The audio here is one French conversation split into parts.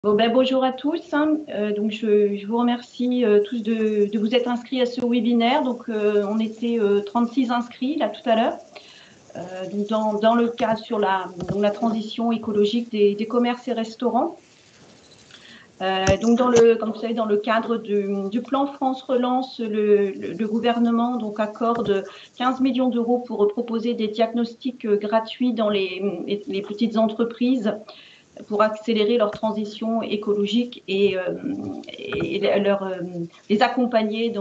Bon, bonjour à tous. Donc, je vous remercie tous de vous être inscrits à ce webinaire. Donc, on était 36 inscrits là tout à l'heure. Donc dans le cadre sur la transition écologique des commerces et restaurants. Donc, comme vous savez, dans le cadre du plan France Relance, le gouvernement donc accorde 15 millions d'euros pour proposer des diagnostics gratuits dans les petites entreprises, pour accélérer leur transition écologique et les accompagner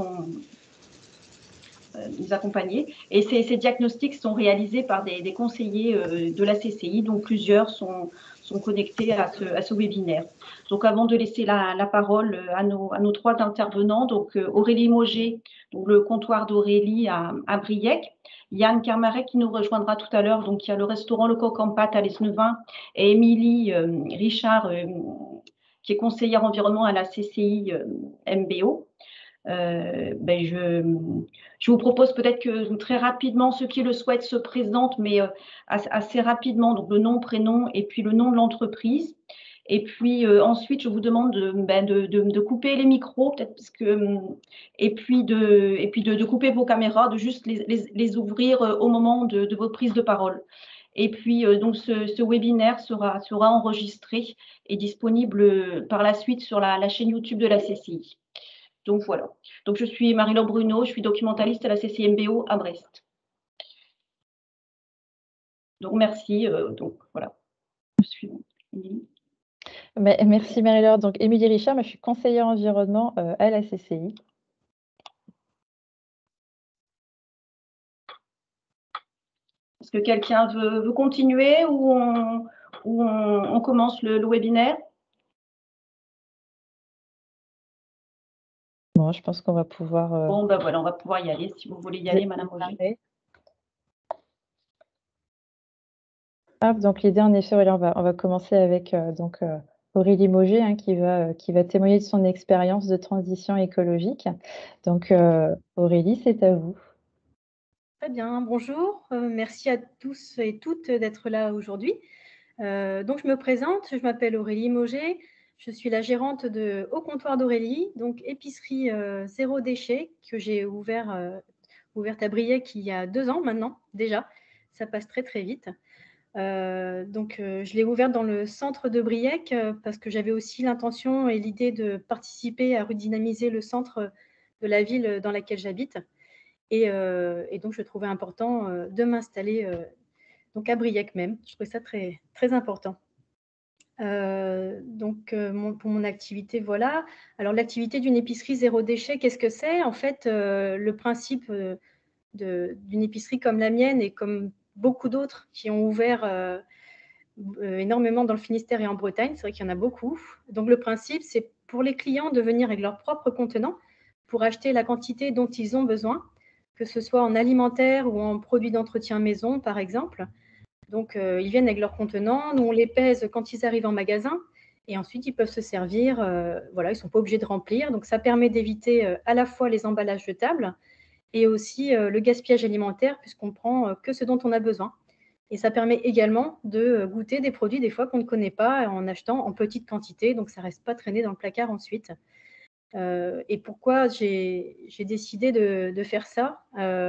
Et ces diagnostics sont réalisés par des conseillers de la CCI, dont plusieurs sont connectés à ce webinaire. Donc, avant de laisser la parole à nos trois intervenants, donc Aurélie Mauger, donc le comptoir d'Aurélie à Briec, Yann Kermarek qui nous rejoindra tout à l'heure, donc il y a le restaurant Le Coq en Pâte à l'Esnevin, et Émilie Richard, qui est conseillère environnement à la CCI MBO. Je vous propose peut-être que très rapidement, ceux qui le souhaitent se présentent, mais assez rapidement, donc le nom, prénom et puis le nom de l'entreprise. Et puis ensuite, je vous demande de couper les micros, peut-être parce que, et puis de couper vos caméras, de juste les ouvrir au moment de votre prise de parole. Et puis donc ce webinaire sera enregistré et disponible par la suite sur la chaîne YouTube de la CCI. Donc voilà. Donc je suis Marie-Laure Bruno, je suis documentaliste à la CCI-MBO à Brest. Donc merci. Donc voilà. Suivante. Merci Marie-Laure. Donc Émilie Richard, je suis conseillère environnement à la CCI. Est-ce que quelqu'un veut continuer ou on commence le webinaire? Bon, je pense qu'on va pouvoir... Bon, voilà, on va pouvoir y aller si vous voulez y aller, Madame Roger. Donc l'idée, en effet, on va commencer avec Aurélie Mauger, qui va témoigner de son expérience de transition écologique. Donc Aurélie, c'est à vous. Très bien, bonjour. Merci à tous et toutes d'être là aujourd'hui. Donc je me présente, je m'appelle Aurélie Mauger. Je suis la gérante au comptoir d'Aurélie, donc épicerie zéro déchet que j'ai ouverte à Briec il y a 2 ans maintenant déjà. Ça passe très très vite. Je l'ai ouverte dans le centre de Briec parce que j'avais aussi l'intention et l'idée de participer à redynamiser le centre de la ville dans laquelle j'habite. Et donc, je trouvais important de m'installer donc à Briec même. Je trouvais ça très, très important. Pour mon activité, voilà. Alors, l'activité d'une épicerie zéro déchet, qu'est-ce que c'est? En fait, le principe d'une épicerie comme la mienne et comme beaucoup d'autres qui ont ouvert énormément dans le Finistère et en Bretagne, c'est vrai qu'il y en a beaucoup. Donc, le principe, c'est pour les clients de venir avec leur propre contenant pour acheter la quantité dont ils ont besoin, que ce soit en alimentaire ou en produits d'entretien maison, par exemple. Donc, ils viennent avec leur contenant. Nous, on les pèse quand ils arrivent en magasin. Et ensuite, ils peuvent se servir. Voilà, ils ne sont pas obligés de remplir. Donc, ça permet d'éviter à la fois les emballages jetables et aussi le gaspillage alimentaire, puisqu'on prend que ce dont on a besoin. Et ça permet également de goûter des produits des fois qu'on ne connaît pas en achetant en petite quantité. Donc, ça ne reste pas traîné dans le placard ensuite. Et pourquoi j'ai décidé de faire ça?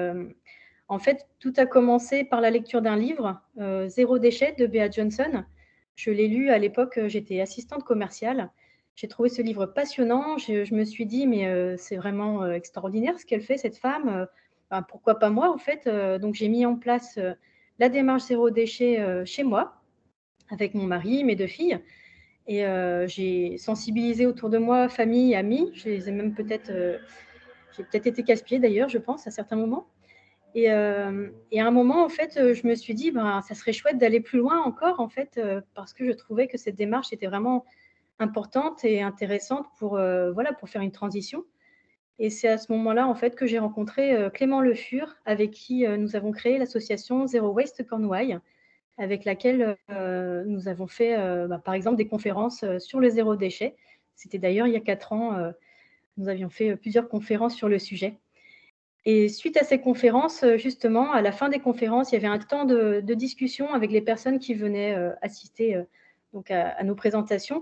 En fait, tout a commencé par la lecture d'un livre, Zéro déchet de Bea Johnson. Je l'ai lu à l'époque, j'étais assistante commerciale. J'ai trouvé ce livre passionnant. Je me suis dit, mais c'est vraiment extraordinaire ce qu'elle fait, cette femme. Pourquoi pas moi, en fait? Donc, j'ai mis en place la démarche zéro déchet chez moi, avec mon mari, mes 2 filles. Et j'ai sensibilisé autour de moi, famille, amis. Je les ai même j'ai peut-être été casse-pied d'ailleurs, je pense, à certains moments. Et à un moment, en fait, je me suis dit, ça serait chouette d'aller plus loin encore, en fait, parce que je trouvais que cette démarche était vraiment importante et intéressante pour faire une transition. Et c'est à ce moment-là, en fait, que j'ai rencontré Clément Le Fur, avec qui nous avons créé l'association Zero Waste Cornouailles, avec laquelle nous avons fait, par exemple, des conférences sur le zéro déchet. C'était d'ailleurs il y a 4 ans, nous avions fait plusieurs conférences sur le sujet. Et suite à ces conférences, justement, à la fin des conférences, il y avait un temps de discussion avec les personnes qui venaient assister donc à nos présentations.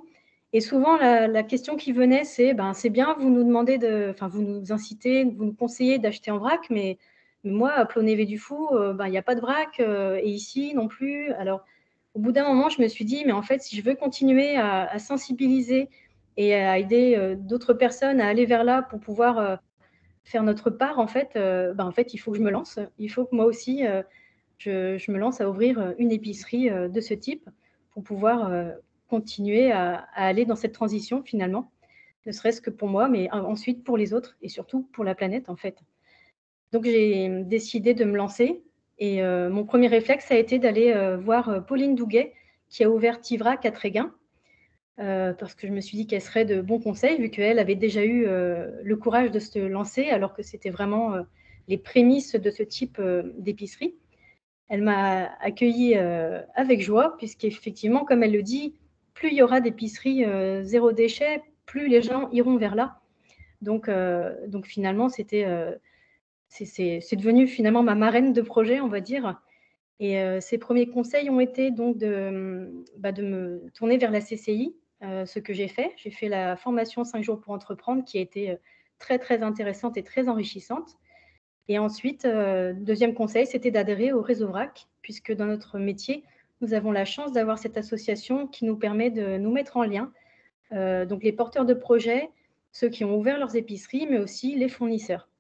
Et souvent, la question qui venait, c'est c'est bien, vous nous demandez vous nous incitez, vous nous conseillez d'acheter en vrac, mais moi, à Plonévé-du-Fou, il n'y a pas de vrac, et ici non plus. Alors, au bout d'un moment, je me suis dit, mais en fait, si je veux continuer à sensibiliser et à aider d'autres personnes à aller vers là pour pouvoir faire notre part, en fait, il faut que je me lance. Il faut que moi aussi, je me lance à ouvrir une épicerie de ce type pour pouvoir continuer à aller dans cette transition finalement, ne serait-ce que pour moi, mais ensuite pour les autres et surtout pour la planète en fait. Donc j'ai décidé de me lancer et mon premier réflexe a été d'aller voir Pauline Douguet qui a ouvert Tivrac à Tréguin, parce que je me suis dit qu'elle serait de bons conseils vu qu'elle avait déjà eu le courage de se lancer alors que c'était vraiment les prémices de ce type d'épicerie. Elle m'a accueillie avec joie, puisqu'effectivement, comme elle le dit, plus il y aura d'épiceries zéro déchet, plus les gens iront vers là. Donc finalement, c'est devenu finalement ma marraine de projet, on va dire. Et ses premiers conseils ont été donc de me tourner vers la CCI, ce que j'ai fait. J'ai fait la formation 5 jours pour entreprendre, qui a été très, très intéressante et très enrichissante. Et ensuite, deuxième conseil, c'était d'adhérer au réseau VRAC, puisque dans notre métier, nous avons la chance d'avoir cette association qui nous permet de nous mettre en lien. Donc les porteurs de projets, ceux qui ont ouvert leurs épiceries, mais aussi les fournisseurs.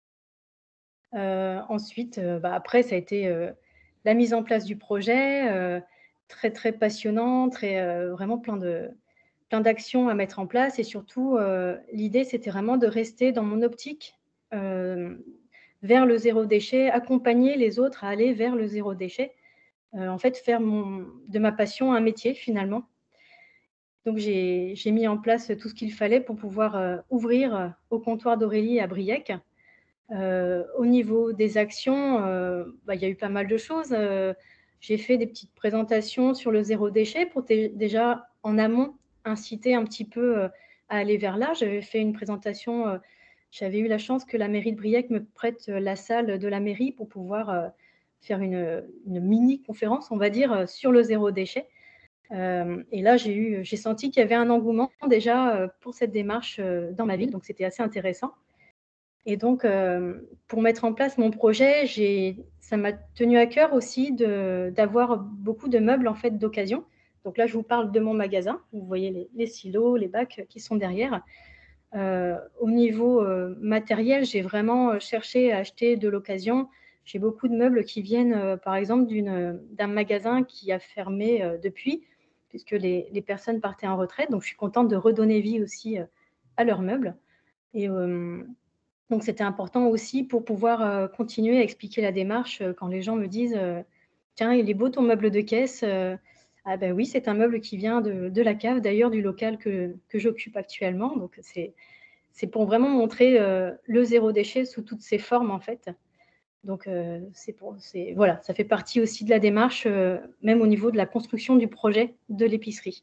Ensuite, après, ça a été la mise en place du projet, très, très passionnant, vraiment plein d'actions à mettre en place. Et surtout, l'idée, c'était vraiment de rester dans mon optique vers le zéro déchet, accompagner les autres à aller vers le zéro déchet. En fait, faire de ma passion un métier finalement. Donc j'ai mis en place tout ce qu'il fallait pour pouvoir ouvrir au comptoir d'Aurélie à Briec. Au niveau des actions, il y a eu pas mal de choses. J'ai fait des petites présentations sur le zéro déchet pour déjà en amont inciter un petit peu à aller vers là. J'avais fait une présentation, j'avais eu la chance que la mairie de Briec me prête la salle de la mairie pour pouvoir faire une mini conférence, on va dire, sur le zéro déchet. Et là, j'ai senti qu'il y avait un engouement déjà pour cette démarche dans ma ville, donc c'était assez intéressant. Et donc, pour mettre en place mon projet, ça m'a tenu à cœur aussi d'avoir beaucoup de meubles en fait d'occasion. Donc là, je vous parle de mon magasin. Vous voyez les silos, les bacs qui sont derrière. Au niveau matériel, j'ai vraiment cherché à acheter de l'occasion. J'ai beaucoup de meubles qui viennent, par exemple, d'un magasin qui a fermé depuis, puisque les personnes partaient en retraite. Donc, je suis contente de redonner vie aussi à leurs meubles. Et donc, c'était important aussi pour pouvoir continuer à expliquer la démarche quand les gens me disent tiens, il est beau ton meuble de caisse. Ah ben oui, c'est un meuble qui vient de la cave, d'ailleurs, du local que j'occupe actuellement. Donc, c'est pour vraiment montrer le zéro déchet sous toutes ses formes, en fait. Donc, voilà, ça fait partie aussi de la démarche, même au niveau de la construction du projet de l'épicerie.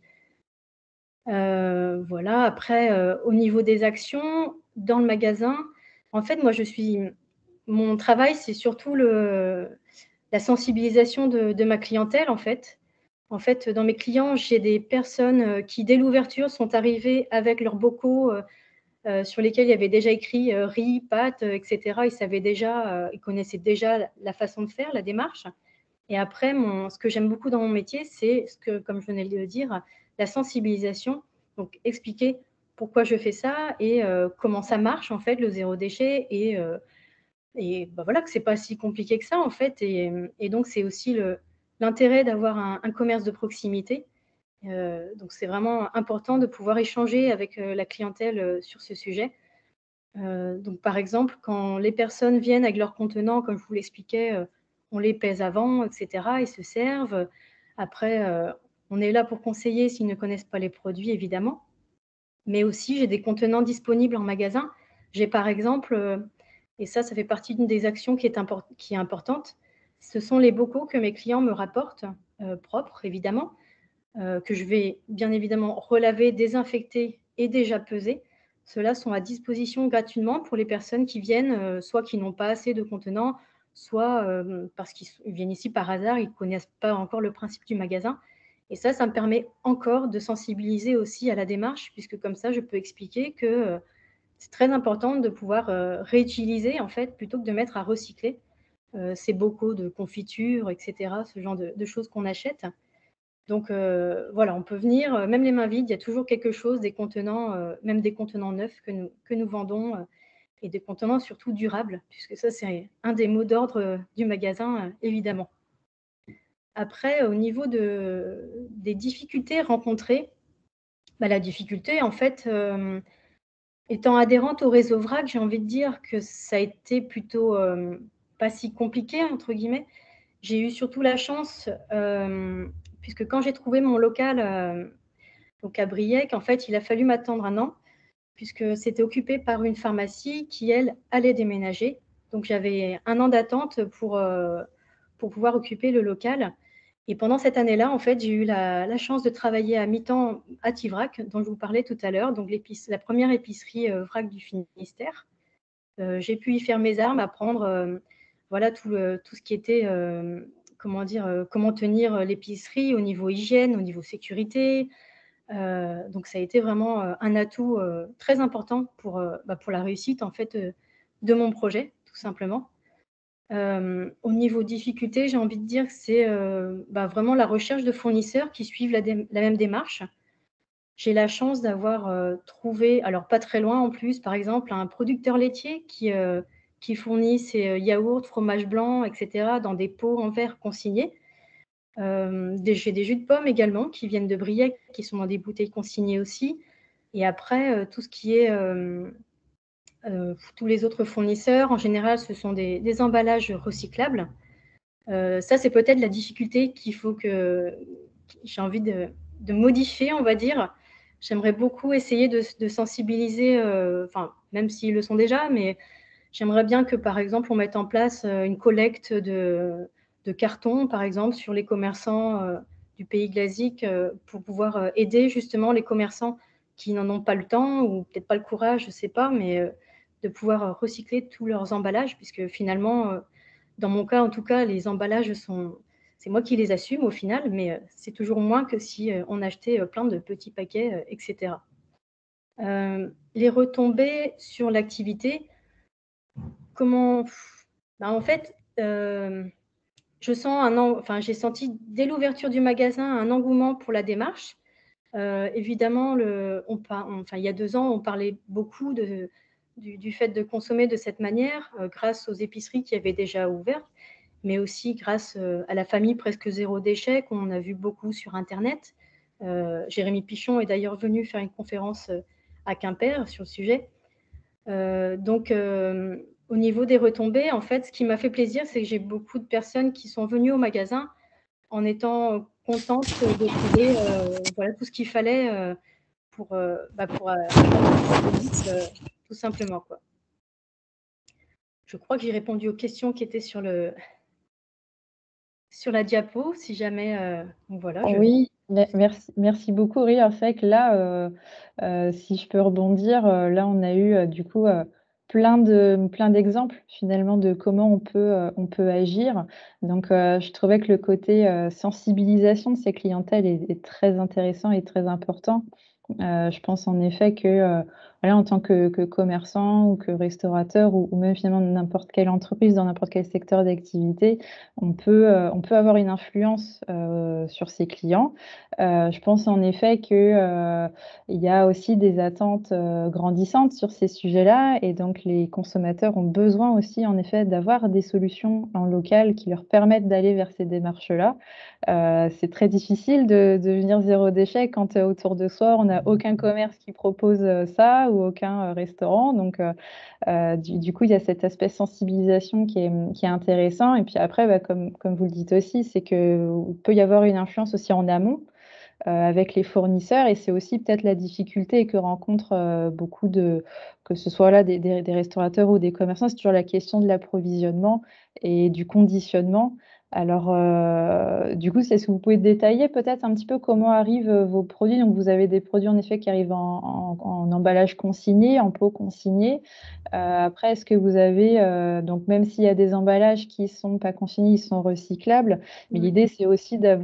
Voilà, après, au niveau des actions, dans le magasin, en fait, mon travail, c'est surtout la sensibilisation de ma clientèle, en fait. En fait, dans mes clients, j'ai des personnes qui, dès l'ouverture, sont arrivées avec leurs bocaux sur lesquels il y avait déjà écrit riz, pâtes, etc. Ils connaissaient déjà la façon de faire, la démarche. Et après, ce que j'aime beaucoup dans mon métier, c'est comme je venais de le dire, la sensibilisation. Donc, expliquer pourquoi je fais ça et comment ça marche, en fait, le zéro déchet. Et voilà, que ce n'est pas si compliqué que ça, en fait. Et donc, c'est aussi l'intérêt d'avoir un commerce de proximité. Donc, c'est vraiment important de pouvoir échanger avec la clientèle sur ce sujet. Donc, par exemple, quand les personnes viennent avec leurs contenants, comme je vous l'expliquais, on les pèse avant, etc. Ils se servent. Après, on est là pour conseiller s'ils ne connaissent pas les produits, évidemment. Mais aussi, j'ai des contenants disponibles en magasin. J'ai par exemple, et ça fait partie d'une des actions qui est importante, ce sont les bocaux que mes clients me rapportent, propres évidemment, que je vais bien évidemment relaver, désinfecter et déjà peser. Ceux-là sont à disposition gratuitement pour les personnes qui viennent, soit qui n'ont pas assez de contenants, soit parce qu'ils viennent ici par hasard, ils ne connaissent pas encore le principe du magasin. Et ça me permet encore de sensibiliser aussi à la démarche, puisque comme ça, je peux expliquer que c'est très important de pouvoir réutiliser, en fait, plutôt que de mettre à recycler ces bocaux de confiture, etc., ce genre de choses qu'on achète. Donc voilà, on peut venir, même les mains vides, il y a toujours quelque chose, des contenants, même des contenants neufs que nous vendons, et des contenants surtout durables, puisque ça, c'est un des mots d'ordre du magasin, évidemment. Après, au niveau des difficultés rencontrées, bah, la difficulté, en fait, étant adhérente au réseau VRAC, j'ai envie de dire que ça a été plutôt pas si compliqué, entre guillemets. J'ai eu surtout la chance, puisque quand j'ai trouvé mon local donc à Briec, en fait, il a fallu m'attendre 1 an, puisque c'était occupé par une pharmacie qui, elle, allait déménager. Donc j'avais 1 an d'attente pour pouvoir occuper le local. Et pendant cette année-là, en fait, j'ai eu la chance de travailler à mi-temps à Tivrac, dont je vous parlais tout à l'heure, donc la première épicerie vrac du Finistère. J'ai pu y faire mes armes, apprendre voilà, tout ce qui était, comment dire, comment tenir l'épicerie au niveau hygiène, au niveau sécurité. Donc ça a été vraiment un atout très important pour la réussite en fait, de mon projet, tout simplement. Au niveau difficulté, j'ai envie de dire que c'est vraiment la recherche de fournisseurs qui suivent la même démarche. J'ai la chance d'avoir trouvé, alors pas très loin en plus, par exemple, un producteur laitier qui fournit ses yaourts, fromages blancs, etc., dans des pots en verre consignés. J'ai des jus de pommes également qui viennent de Briec, qui sont dans des bouteilles consignées aussi. Et après, tout ce qui est tous les autres fournisseurs, en général, ce sont des emballages recyclables. Ça, c'est peut-être la difficulté qu'il faut que j'ai envie de modifier, on va dire. J'aimerais beaucoup essayer de sensibiliser, enfin, même s'ils le sont déjà, mais j'aimerais bien que, par exemple, on mette en place une collecte de cartons, par exemple, sur les commerçants du pays Glazik pour pouvoir aider justement les commerçants qui n'en ont pas le temps ou peut-être pas le courage, je ne sais pas, mais de pouvoir recycler tous leurs emballages, puisque finalement, dans mon cas, en tout cas, les emballages c'est moi qui les assume au final, mais c'est toujours moins que si on achetait plein de petits paquets, etc. Les retombées sur l'activité, comment bah, en fait, je sens enfin, j'ai senti dès l'ouverture du magasin un engouement pour la démarche. Évidemment, enfin, il y a 2 ans, on parlait beaucoup du fait de consommer de cette manière, grâce aux épiceries qui avaient déjà ouvert, mais aussi grâce à la famille presque zéro déchet qu'on a vu beaucoup sur internet. Jérémy Pichon est d'ailleurs venu faire une conférence à Quimper sur le sujet. Donc au niveau des retombées, en fait, ce qui m'a fait plaisir, c'est que j'ai beaucoup de personnes qui sont venues au magasin en étant contentes de trouver voilà, tout ce qu'il fallait pour tout simplement, quoi. Je crois que j'ai répondu aux questions qui étaient sur la diapo, si jamais, donc voilà, Oui, merci beaucoup. Oui, c'est vrai que là, si je peux rebondir, là, on a eu, du coup, plein d'exemples finalement de comment on peut agir. Donc, je trouvais que le côté, sensibilisation de ces clientèles est très intéressant et très important. Je pense en effet que, voilà, en tant que commerçant ou que restaurateur ou même finalement n'importe quelle entreprise dans n'importe quel secteur d'activité, on peut avoir une influence, sur ses clients. Je pense en effet que, il y a aussi des attentes, grandissantes sur ces sujets-là et donc les consommateurs ont besoin aussi en effet d'avoir des solutions en local qui leur permettent d'aller vers ces démarches-là. C'est très difficile de devenir zéro déchet quand, autour de soi, on n'a aucun commerce qui propose, ça ou aucun, restaurant. Donc, du coup, il y a cet aspect sensibilisation qui est intéressant et puis après, bah, comme vous le dites aussi, c'est qu'il peut y avoir une influence aussi en amont, avec les fournisseurs et c'est aussi peut-être la difficulté que rencontrent, beaucoup que ce soit là des restaurateurs ou des commerçants, c'est toujours la question de l'approvisionnement et du conditionnement. Alors, du coup, est-ce que vous pouvez détailler peut-être un petit peu comment arrivent, vos produits? Donc vous avez des produits en effet qui arrivent en emballage consigné, en pot consigné. Après, est-ce que vous avez, donc même s'il y a des emballages qui sont pas consignés, ils sont recyclables, mais Ouais. l'idée c'est aussi d'avoir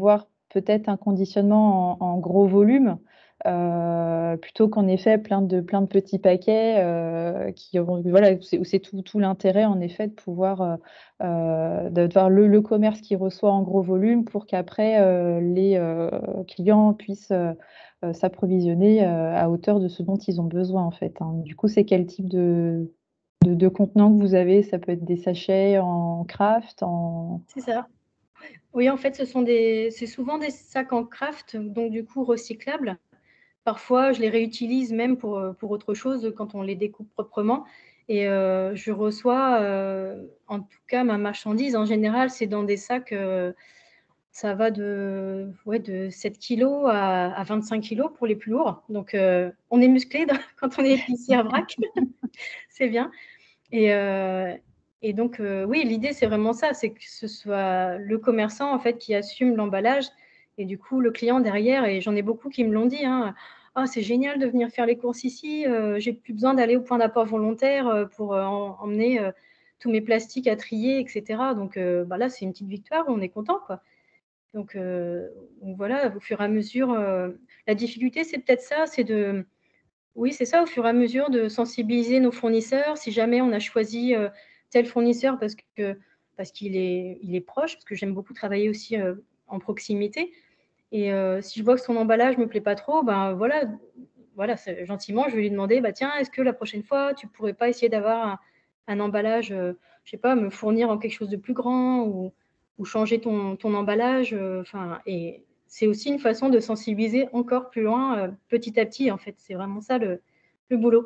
peut-être un conditionnement en gros volume, plutôt qu'en effet plein de petits paquets voilà, où c'est tout l'intérêt en effet de pouvoir d'avoir le commerce qui reçoit en gros volume pour qu'après les clients puissent s'approvisionner à hauteur de ce dont ils ont besoin en fait, hein. Du coup, c'est quel type de contenants que vous avez? Ça peut être des sachets en craft, C'est ça. Oui, en fait, c'est souvent des sacs en craft, donc du coup recyclables. Parfois, je les réutilise même pour autre chose quand on les découpe proprement. Et je reçois, en tout cas, ma marchandise, en général, c'est dans des sacs, ça va de 7 kilos à 25 kilos pour les plus lourds. Donc, on est musclé quand on est épicier à vrac, c'est bien. Et donc, oui, l'idée, c'est vraiment ça, c'est que ce soit le commerçant, en fait, qui assume l'emballage et du coup, le client derrière. Et j'en ai beaucoup qui me l'ont dit, hein: «Ah, c'est génial de venir faire les courses ici, j'ai plus besoin d'aller au point d'apport volontaire, pour, emmener, tous mes plastiques à trier et cetera». Donc, là, c'est une petite victoire, on est content, quoi. Donc voilà, au fur et à mesure, la difficulté, c'est peut-être ça, oui, c'est ça, au fur et à mesure de sensibiliser nos fournisseurs. Si jamais on a choisi, tel fournisseur parce qu'il est proche, parce que j'aime beaucoup travailler aussi, en proximité. Et si je vois que son emballage me plaît pas trop, ben voilà, c'est gentiment, je vais lui demander: «Bah, tiens, est-ce que la prochaine fois, tu pourrais pas essayer d'avoir un emballage, je sais pas, me fournir en quelque chose de plus grand ou changer ton emballage», enfin. Et c'est aussi une façon de sensibiliser encore plus loin, petit à petit, en fait. C'est vraiment ça le boulot.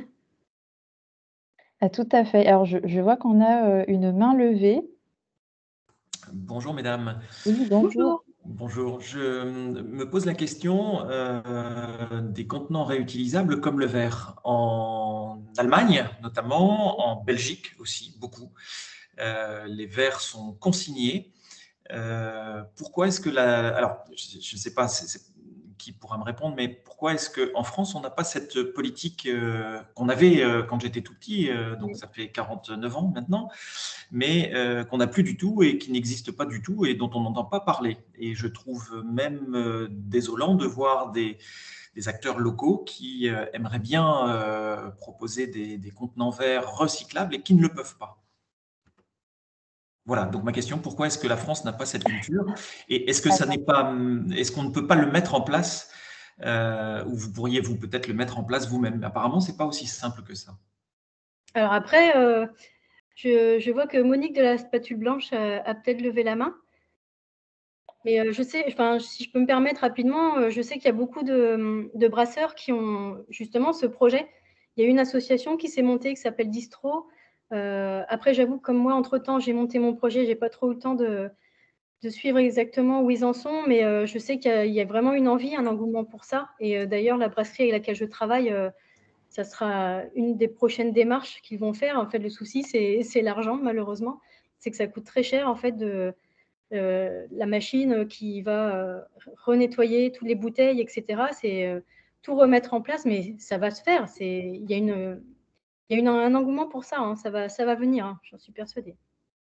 Ah, tout à fait. Alors je vois qu'on a, une main levée. Bonjour mesdames. Oui, bonjour. Bonjour. Bonjour. Je me pose la question des contenants réutilisables comme le verre. En Allemagne, notamment, en Belgique aussi, beaucoup. Les verres sont consignés. Pourquoi est-ce que alors, je ne sais pas qui pourra me répondre, mais pourquoi est-ce qu'en France, on n'a pas cette politique qu'on avait quand j'étais tout petit, donc ça fait 49 ans maintenant, mais qu'on n'a plus du tout et qui n'existe pas du tout et dont on n'entend pas parler. Et je trouve même désolant de voir des acteurs locaux qui aimeraient bien proposer des contenants verts recyclables et qui ne le peuvent pas. Voilà, donc ma question, pourquoi est-ce que la France n'a pas cette culture? Et est-ce que ça n'est pas, est-ce qu'on ne peut pas le mettre en place, ou vous pourriez vous peut-être le mettre en place vous-même? Apparemment, c'est pas aussi simple que ça. Alors après, je vois que Monique de la spatule blanche a peut-être levé la main. Mais, je sais, enfin, si je peux me permettre rapidement, je sais qu'il y a beaucoup de brasseurs qui ont justement ce projet. Il y a une association qui s'est montée qui s'appelle Distro. Après, j'avoue que comme moi, entre-temps, j'ai monté mon projet, j'ai pas trop eu le temps de suivre exactement où ils en sont, mais, je sais qu'il y a vraiment une envie, un engouement pour ça. Et d'ailleurs, la brasserie avec laquelle je travaille, ça sera une des prochaines démarches qu'ils vont faire. En fait, le souci, c'est l'argent, malheureusement. C'est que ça coûte très cher, en fait, la machine qui va renettoyer toutes les bouteilles, etc. C'est tout remettre en place, mais ça va se faire. Il y a un engouement pour ça, hein. Ça va venir, hein, j'en suis persuadée.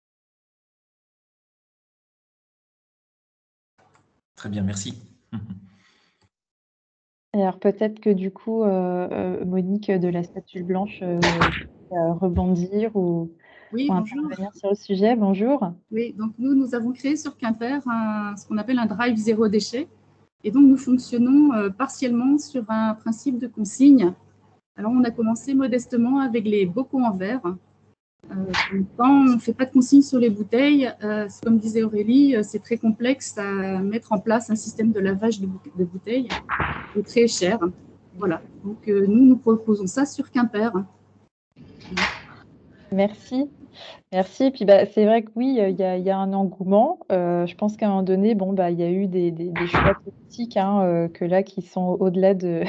Très bien, merci. Alors peut-être que du coup, Monique de la spatule blanche, rebondir Oui, ou bonjour. intervenir sur le sujet. Bonjour. Oui, donc nous avons créé sur Quimper ce qu'on appelle un drive zéro déchet. Et donc, nous fonctionnons partiellement sur un principe de consigne. Alors, on a commencé modestement avec les bocaux en verre. Quand on ne fait pas de consigne sur les bouteilles, comme disait Aurélie, c'est très complexe à mettre en place un système de lavage de bouteilles et très cher. Voilà, donc nous proposons ça sur Quimper. Merci. Merci. Et puis, c'est vrai que oui, il y a un engouement. Je pense qu'à un moment donné, bon, il y a eu des choix politiques, hein, que là, qui sont au-delà de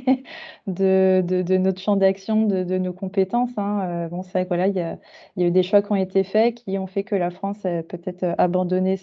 de notre champ d'action, de nos compétences, hein. Bon, c'est vrai que voilà, il y a eu des choix qui ont été faits, qui ont fait que la France a peut-être abandonné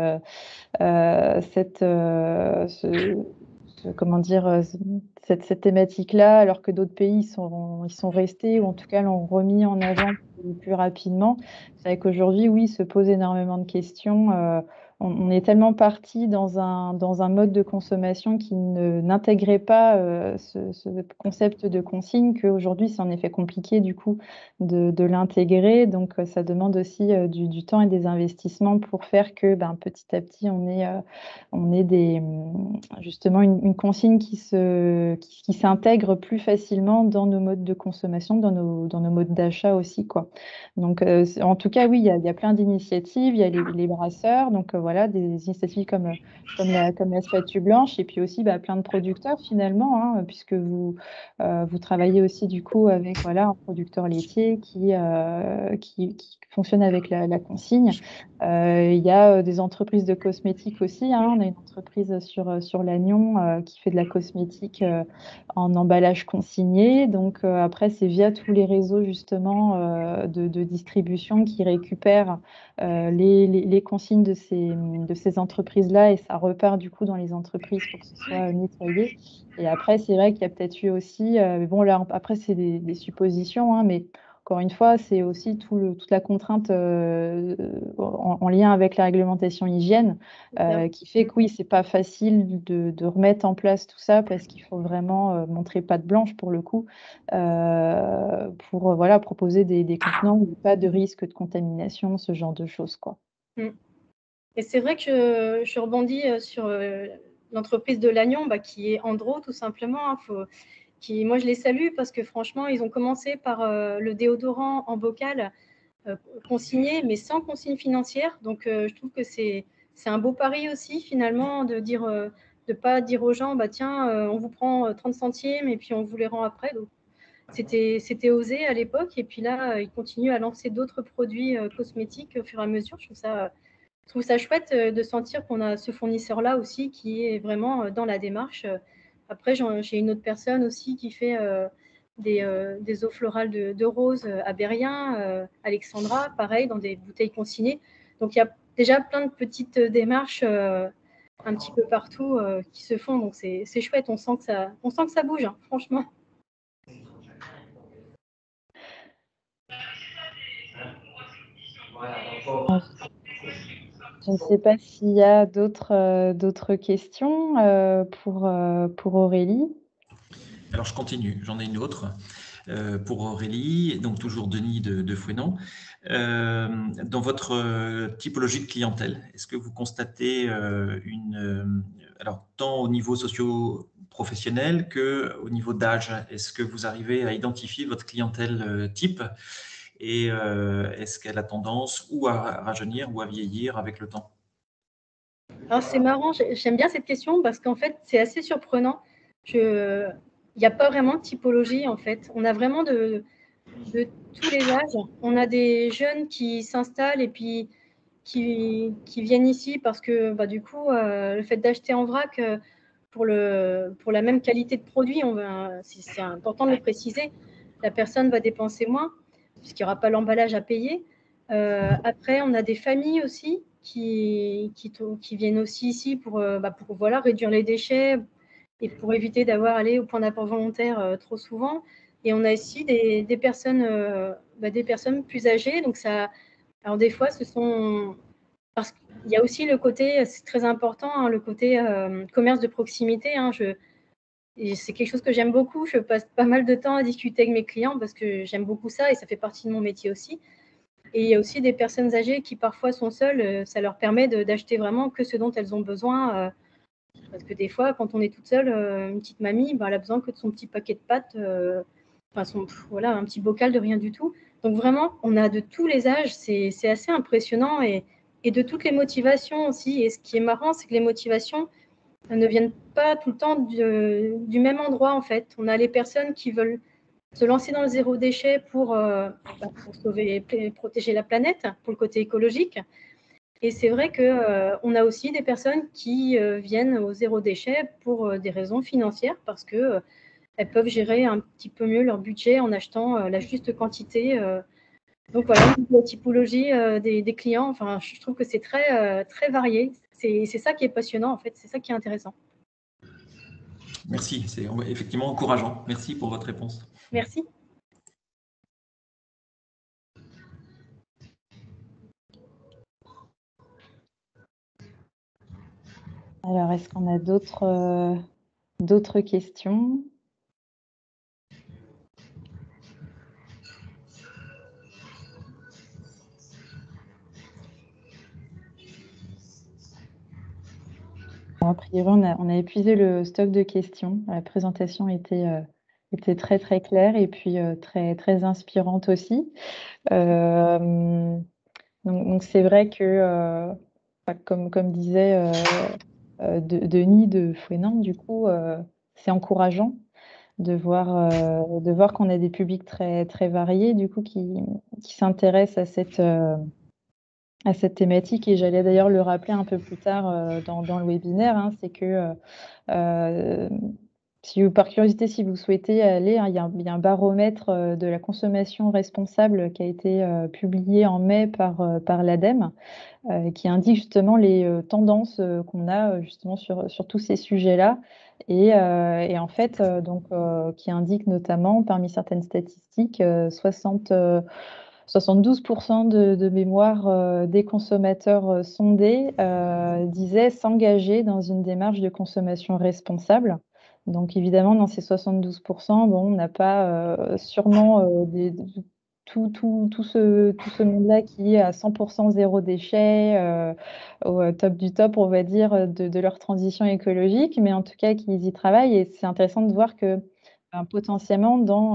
comment dire, cette thématique-là, alors que d'autres pays ils sont restés ou en tout cas l'ont remis en avant plus rapidement. C'est vrai qu'aujourd'hui, oui, se pose énormément de questions on est tellement parti dans un mode de consommation qui n'intégrait pas ce concept de consigne qu'aujourd'hui, c'est en effet compliqué du coup de l'intégrer. Donc, ça demande aussi du temps et des investissements pour faire que petit à petit, on ait justement une consigne qui s'intègre plus facilement dans nos modes de consommation, dans nos modes d'achat aussi, quoi. Donc, en tout cas, oui, il y a plein d'initiatives. Il y a les brasseurs, donc voilà, des initiatives comme la statue blanche, et puis aussi plein de producteurs finalement, hein, puisque vous travaillez aussi du coup avec un producteur laitier qui fonctionne avec la consigne. Il y a des entreprises de cosmétiques aussi, hein. On a une entreprise sur Lannion qui fait de la cosmétique en emballage consigné. Donc après, c'est via tous les réseaux justement de distribution qui récupèrent les consignes de ces entreprises-là, et ça repart du coup dans les entreprises pour que ce soit nettoyé. Et après, c'est vrai qu'il y a peut-être eu aussi, mais bon là, après, c'est des suppositions, hein, mais encore une fois, c'est aussi toute la contrainte en lien avec la réglementation hygiène qui fait que oui, c'est pas facile de remettre en place tout ça parce qu'il faut vraiment montrer patte blanche pour le coup pour proposer des contenants où il n'y a pas de risque de contamination, ce genre de choses, quoi. Et c'est vrai que je rebondis sur l'entreprise de Lannion qui est Andro tout simplement, hein, moi je les salue parce que franchement ils ont commencé par le déodorant en bocal consigné mais sans consigne financière, donc je trouve que c'est un beau pari aussi finalement de dire de pas dire aux gens tiens on vous prend 30 centimes et puis on vous les rend après. Donc c'était osé à l'époque, et puis là ils continuent à lancer d'autres produits cosmétiques au fur et à mesure. Je trouve ça chouette de sentir qu'on a ce fournisseur-là aussi qui est vraiment dans la démarche. Après, j'ai une autre personne aussi qui fait des eaux florales de rose à Berrien, Alexandra, pareil, dans des bouteilles consignées. Donc, il y a déjà plein de petites démarches un petit peu partout qui se font. Donc, c'est chouette. On sent que ça bouge, hein, franchement. Je ne sais pas s'il y a d'autres questions pour Aurélie. Alors, je continue. J'en ai une autre pour Aurélie, donc toujours Denis de Fouesnant. Dans votre typologie de clientèle, est-ce que vous constatez alors tant au niveau socio-professionnel qu'au niveau d'âge, est-ce que vous arrivez à identifier votre clientèle type et est-ce qu'elle a tendance ou à rajeunir ou à vieillir avec le temps? Alors, c'est marrant, j'aime bien cette question parce qu'en fait, c'est assez surprenant. Il n'y a pas vraiment de typologie, en fait. On a vraiment de tous les âges. On a des jeunes qui s'installent et puis qui viennent ici parce que du coup, le fait d'acheter en vrac pour la même qualité de produit, c'est important de le préciser, la personne va dépenser moins puisqu'il n'y aura pas l'emballage à payer. Après, on a des familles aussi qui viennent aussi ici pour réduire les déchets et pour éviter d'avoir à aller au point d'apport volontaire trop souvent. Et on a aussi des personnes plus âgées. Donc alors des fois, parce qu'il y a aussi le côté, c'est très important, hein, le côté commerce de proximité. Hein, et c'est quelque chose que j'aime beaucoup. Je passe pas mal de temps à discuter avec mes clients parce que j'aime beaucoup ça et ça fait partie de mon métier aussi. Et il y a aussi des personnes âgées qui parfois sont seules. Ça leur permet d'acheter vraiment que ce dont elles ont besoin. Parce que des fois, quand on est toute seule, une petite mamie, elle a besoin que de son petit paquet de pâtes, un petit bocal de rien du tout. Donc vraiment, on a de tous les âges. C'est assez impressionnant et de toutes les motivations aussi. Et ce qui est marrant, c'est que les motivations ne viennent pas tout le temps du même endroit, en fait. On a les personnes qui veulent se lancer dans le zéro déchet pour sauver et protéger la planète, pour le côté écologique. Et c'est vrai qu'on a aussi des personnes qui viennent au zéro déchet pour des raisons financières parce qu'elles peuvent gérer un petit peu mieux leur budget en achetant la juste quantité. Donc voilà, la typologie des clients, enfin, je trouve que c'est très, très varié. C'est ça qui est passionnant, en fait, c'est ça qui est intéressant. Merci, c'est effectivement encourageant. Merci pour votre réponse. Merci. Alors, est-ce qu'on a d'autres questions? Bon, a priori, on a épuisé le stock de questions. La présentation était très, très claire et puis très, très inspirante aussi. Donc c'est vrai que, comme disait Denis de Fouenan, du coup, c'est encourageant de voir qu'on a des publics très, très variés, du coup, qui s'intéressent à cette thématique. Et j'allais d'ailleurs le rappeler un peu plus tard dans le webinaire, hein, c'est que par curiosité, si vous souhaitez aller, hein, il y a un baromètre de la consommation responsable qui a été publié en mai par l'ADEME, qui indique justement les tendances qu'on a justement sur tous ces sujets-là. Et en fait, qui indique notamment, parmi certaines statistiques, 72% de mémoire des consommateurs sondés disaient s'engager dans une démarche de consommation responsable. Donc évidemment, dans ces 72%, bon, on n'a pas sûrement tout ce monde-là qui est à 100% zéro déchet, au top du top, on va dire, de leur transition écologique, mais en tout cas qu'ils y travaillent. Et c'est intéressant de voir que potentiellement,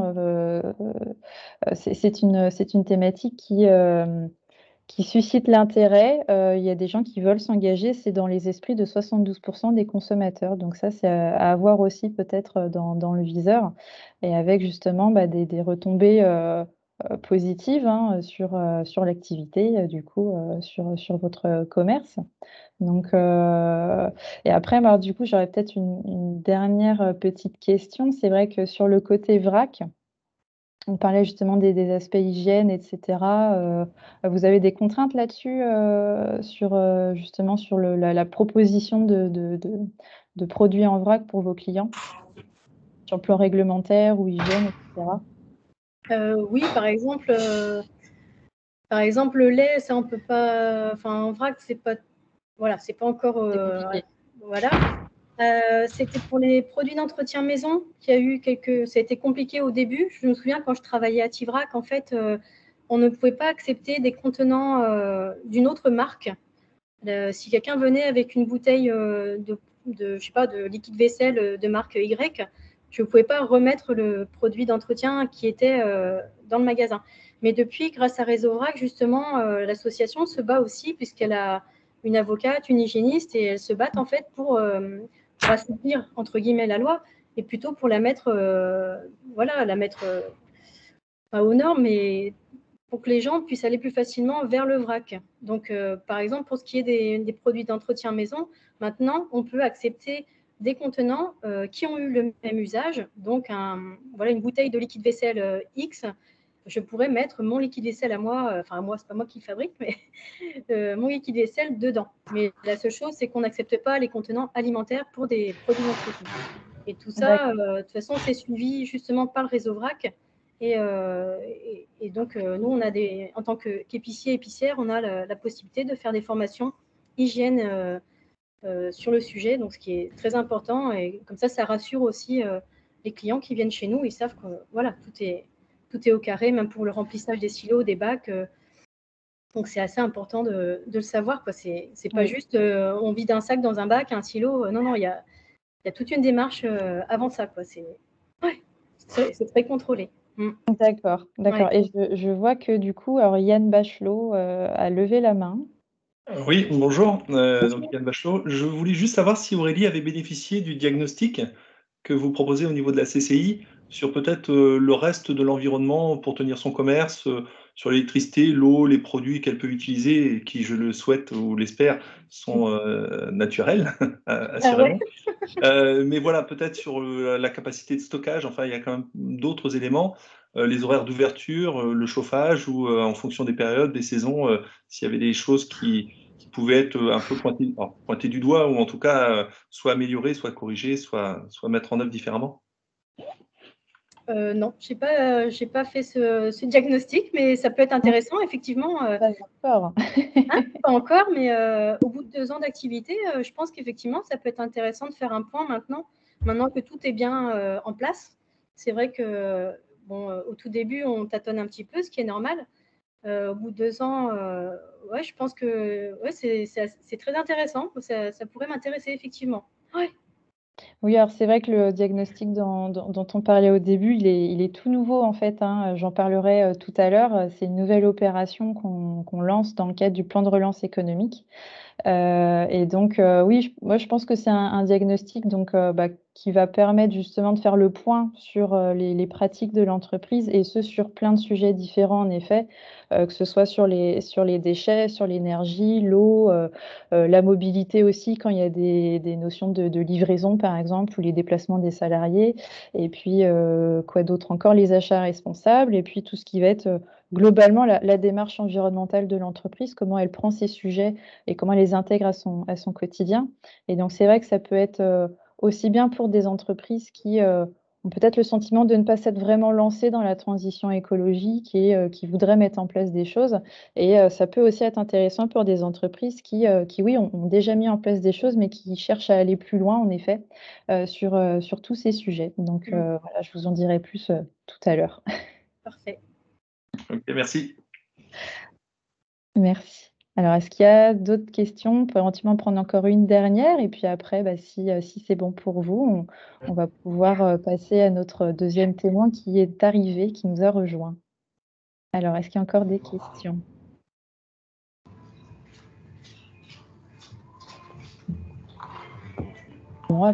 c'est une thématique qui suscite l'intérêt. Il y a des gens qui veulent s'engager, c'est dans les esprits de 72% des consommateurs. Donc ça, c'est à avoir aussi peut-être dans le viseur, et avec justement des retombées positives, hein, sur l'activité, du coup, sur votre commerce. Donc, et après, alors, du coup, j'aurais peut-être une dernière petite question. C'est vrai que sur le côté vrac, on parlait justement des aspects hygiène, etc. Vous avez des contraintes là-dessus, justement sur la proposition de produits en vrac pour vos clients, sur le plan réglementaire ou hygiène, etc. Oui, par exemple, le lait, ça on peut pas. Enfin, en vrac, c'est pas. Voilà, c'est pas encore. C'est compliqué. Voilà. C'était pour les produits d'entretien maison qu'il y a eu ça a été compliqué au début. Je me souviens quand je travaillais à Tivrac, en fait, on ne pouvait pas accepter des contenants d'une autre marque. Si quelqu'un venait avec une bouteille je sais pas, de liquide vaisselle de marque Y, je ne pouvais pas remettre le produit d'entretien qui était dans le magasin. Mais depuis, grâce à Réseau Vrac, justement, l'association se bat aussi puisqu'elle a une avocate, une hygiéniste, et elles se battent en fait pour assouplir entre guillemets la loi, et plutôt pour la mettre, pas aux normes, mais pour que les gens puissent aller plus facilement vers le vrac. Donc, par exemple, pour ce qui est des produits d'entretien maison, maintenant, on peut accepter des contenants qui ont eu le même usage. Donc, une bouteille de liquide vaisselle X, je pourrais mettre mon liquide vaisselle à moi, enfin, moi, c'est pas moi qui le fabrique, mais mon liquide vaisselle dedans. Mais la seule chose, c'est qu'on n'accepte pas les contenants alimentaires pour des produits d'entretien. Et tout ça, de toute façon, c'est suivi justement par le réseau VRAC. Et donc, nous, on a en tant qu'épicier, épicière, on a la possibilité de faire des formations hygiène sur le sujet, donc ce qui est très important. Et comme ça rassure aussi les clients qui viennent chez nous. Ils savent que voilà, tout est au carré, même pour le remplissage des silos, des bacs. Donc, c'est assez important de le savoir, quoi. C'est pas juste on vide un sac dans un bac, un silo. Non, il y a toute une démarche avant ça, quoi. C'est très contrôlé. D'accord. Ouais. Et je vois que du coup, alors Yann Bachelot a levé la main. Oui, bonjour. Donc Yann Bachelot. Je voulais juste savoir si Aurélie avait bénéficié du diagnostic que vous proposez au niveau de la CCI sur peut-être le reste de l'environnement pour tenir son commerce, sur l'électricité, l'eau, les produits qu'elle peut utiliser et qui, je le souhaite ou l'espère, sont naturels, assurément. Mais voilà, peut-être sur la capacité de stockage, enfin, il y a quand même d'autres éléments, les horaires d'ouverture, le chauffage ou en fonction des périodes, des saisons, s'il y avait des choses qui pouvaient être un peu pointées du doigt ou en tout cas soit améliorées, soit corrigées, soit mettre en œuvre différemment. Non, j'ai pas fait ce diagnostic, mais ça peut être intéressant, effectivement. Pas encore. Pas encore, mais au bout de 2 ans d'activité, je pense qu'effectivement, ça peut être intéressant de faire un point maintenant que tout est bien en place. C'est vrai que, bon, au tout début, on tâtonne un petit peu, ce qui est normal. Au bout de 2 ans, ouais, je pense que ouais, c'est très intéressant. Ça pourrait m'intéresser, effectivement. Ouais. Oui, alors c'est vrai que le diagnostic dont on parlait au début, il est tout nouveau en fait, hein. J'en parlerai tout à l'heure. C'est une nouvelle opération qu'on lance dans le cadre du plan de relance économique. Et donc, oui, moi, je pense que c'est un diagnostic donc, qui va permettre justement de faire le point sur les pratiques de l'entreprise et ce, sur plein de sujets différents, en effet, que ce soit sur les déchets, sur l'énergie, l'eau, la mobilité aussi, quand il y a des notions de livraison, par exemple, ou les déplacements des salariés. Et puis, quoi d'autre encore? Les achats responsables et puis tout ce qui va être globalement la démarche environnementale de l'entreprise, comment elle prend ces sujets et comment elle les intègre à son quotidien. Et donc, c'est vrai que ça peut être aussi bien pour des entreprises qui ont peut-être le sentiment de ne pas s'être vraiment lancées dans la transition écologique et qui voudraient mettre en place des choses. Et ça peut aussi être intéressant pour des entreprises qui oui, ont déjà mis en place des choses, mais qui cherchent à aller plus loin, en effet, sur tous ces sujets. Donc, voilà, je vous en dirai plus tout à l'heure. Parfait. Ok, merci. Merci. Alors, est-ce qu'il y a d'autres questions? On peut éventuellement prendre encore une dernière et puis après, si c'est bon pour vous, on va pouvoir passer à notre deuxième témoin qui est arrivé, qui nous a rejoint. Alors, est-ce qu'il y a encore des questions? Non,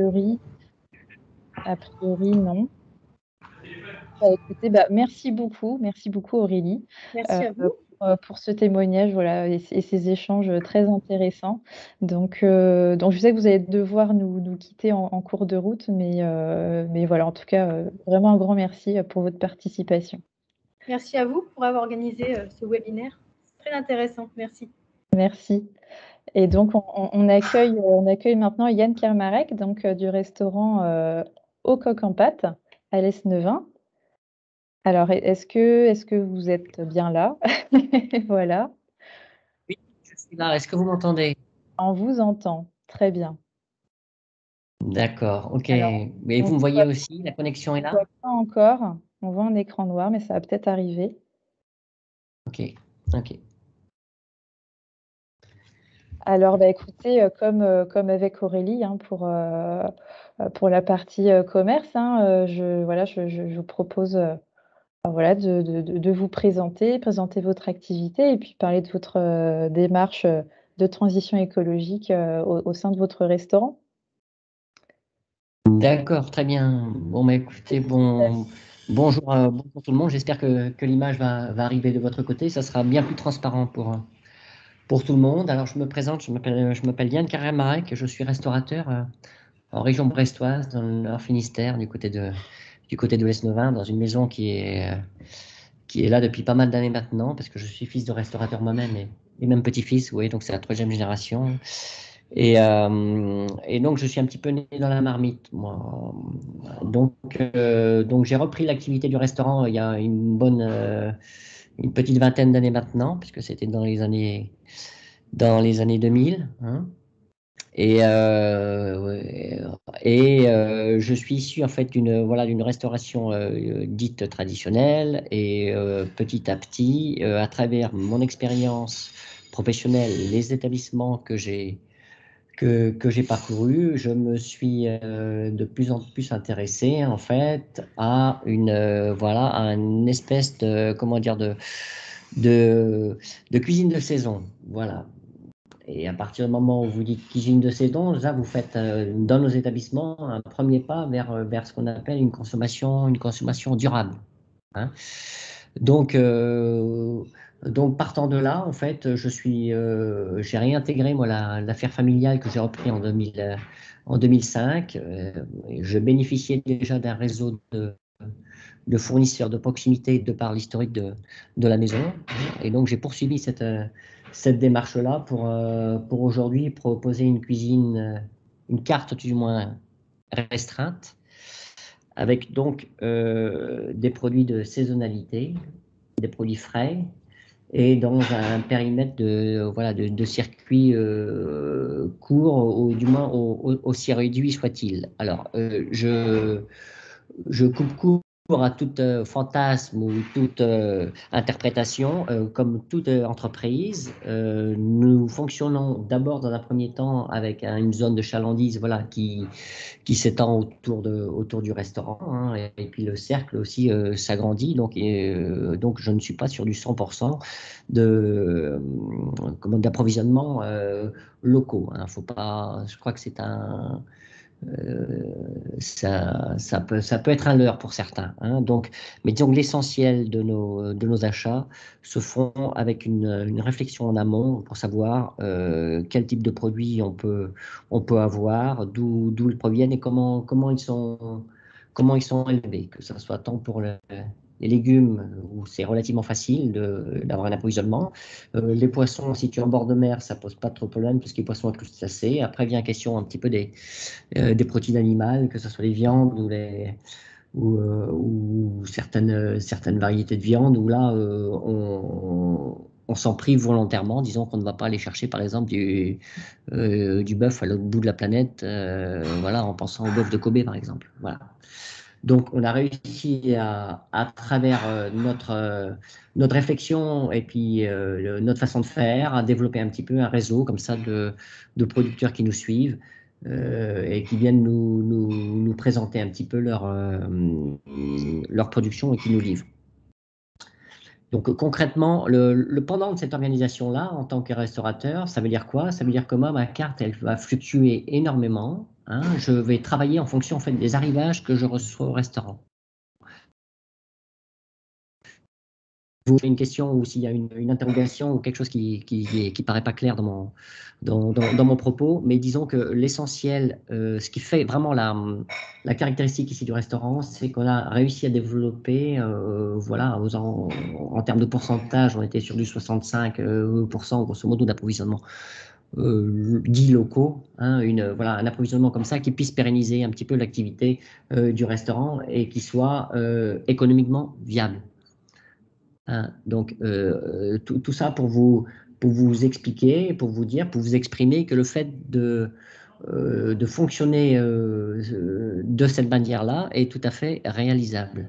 a priori, non. Écoutez, merci beaucoup Aurélie, Merci à vous. pour ce témoignage, voilà, et ces échanges très intéressants. Donc, je sais que vous allez devoir nous quitter en cours de route, mais voilà, en tout cas, vraiment un grand merci pour votre participation. Merci à vous pour avoir organisé ce webinaire. Très intéressant. Merci. Merci. Et donc, on accueille maintenant Yann Kermarek, donc du restaurant Au Coq en Pâte à l'Esnevin. Alors, est-ce que vous êtes bien là? Voilà, Oui, je suis là. Est-ce que vous m'entendez? on vous entend. Très bien. D'accord, ok. Alors, Mais on vous me ne voyez aussi? La connexion est là? voit pas encore. On voit un écran noir, mais ça va peut-être arriver. Ok, ok. Alors, écoutez, comme avec Aurélie, hein, pour la partie commerce, hein, je vous propose voilà, de vous présenter votre activité et puis parler de votre démarche de transition écologique au sein de votre restaurant. D'accord, très bien. Bon, écoutez, bonjour, bonjour tout le monde. J'espère que l'image va arriver de votre côté. Ça sera bien plus transparent pour tout le monde. Alors, je me présente, je m'appelle Yann Kermarek. Je suis restaurateur en région brestoise, dans le Nord Finistère, du côté de l'Esnevin, dans une maison qui est là depuis pas mal d'années maintenant, parce que je suis fils de restaurateur moi-même et même petit-fils, oui, donc c'est la 3e génération. Et donc, je suis un petit peu né dans la marmite, moi. Donc j'ai repris l'activité du restaurant il y a une petite vingtaine d'années maintenant, puisque c'était dans les années 2000. Hein. Je suis issu en fait d'une restauration dite traditionnelle et petit à petit, à travers mon expérience professionnelle, les établissements que j'ai parcourus, je me suis de plus en plus intéressé en fait à une espèce de de cuisine de saison, voilà. Et à partir du moment où vous dites cuisine de saison, là, vous faites dans nos établissements un premier pas vers ce qu'on appelle une consommation durable. Hein. Donc partant de là, en fait, j'ai réintégré moi l'affaire familiale que j'ai repris en 2005. Je bénéficiais déjà d'un réseau de fournisseurs de proximité de par l'historique de la maison. Et donc, j'ai poursuivi cette démarche-là pour aujourd'hui proposer une cuisine, une carte du moins restreinte, avec donc des produits de saisonnalité, des produits frais, et dans un périmètre de circuit court, ou du moins aussi réduit soit-il. Alors, je coupe court à tout fantasme ou toute interprétation. Comme toute entreprise, nous fonctionnons d'abord dans un premier temps avec une zone de chalandise, voilà, qui s'étend autour du restaurant, hein, et puis le cercle aussi s'agrandit. Donc je ne suis pas sur du 100% d'approvisionnement locaux, hein. Faut pas, je crois que c'est ça peut être un leurre pour certains, hein. Donc, mais disons que l'essentiel de nos achats se font avec une réflexion en amont pour savoir quel type de produits on peut avoir, d'où ils proviennent et comment ils sont élevés, que ce soit tant pour les légumes, où c'est relativement facile d'avoir un approvisionnement. Les poissons situés en bord de mer, ça pose pas trop de problème, parce que les poissons à crustacés. Après vient la question un petit peu des protéines animales, que ce soit les viandes ou certaines variétés de viande, où là, on s'en prive volontairement. Disons qu'on ne va pas aller chercher, par exemple, du bœuf à l'autre bout de la planète, voilà, en pensant au bœuf de Kobe, par exemple. Voilà. Donc, on a réussi à travers notre réflexion et puis notre façon de faire, à développer un petit peu un réseau comme ça de producteurs qui nous suivent et qui viennent nous présenter un petit peu leur production et qui nous livrent. Donc concrètement, le pendant de cette organisation-là, en tant que restaurateur, ça veut dire quoi? Ça veut dire que moi, ma carte, elle va fluctuer énormément, hein. Je vais travailler en fonction, en fait, des arrivages que je reçois au restaurant. Vous avez une question, ou s'il y a une interrogation ou quelque chose qui paraît pas clair dans mon propos, mais disons que l'essentiel, ce qui fait vraiment la caractéristique ici du restaurant, c'est qu'on a réussi à développer, voilà, en termes de pourcentage, on était sur du 65% grosso modo d'approvisionnement dits locaux, hein, voilà, un approvisionnement comme ça qui puisse pérenniser un petit peu l'activité du restaurant et qui soit économiquement viable. Hein, donc, tout ça pour vous expliquer, pour vous dire, pour vous exprimer que le fait de fonctionner de cette manière-là est tout à fait réalisable.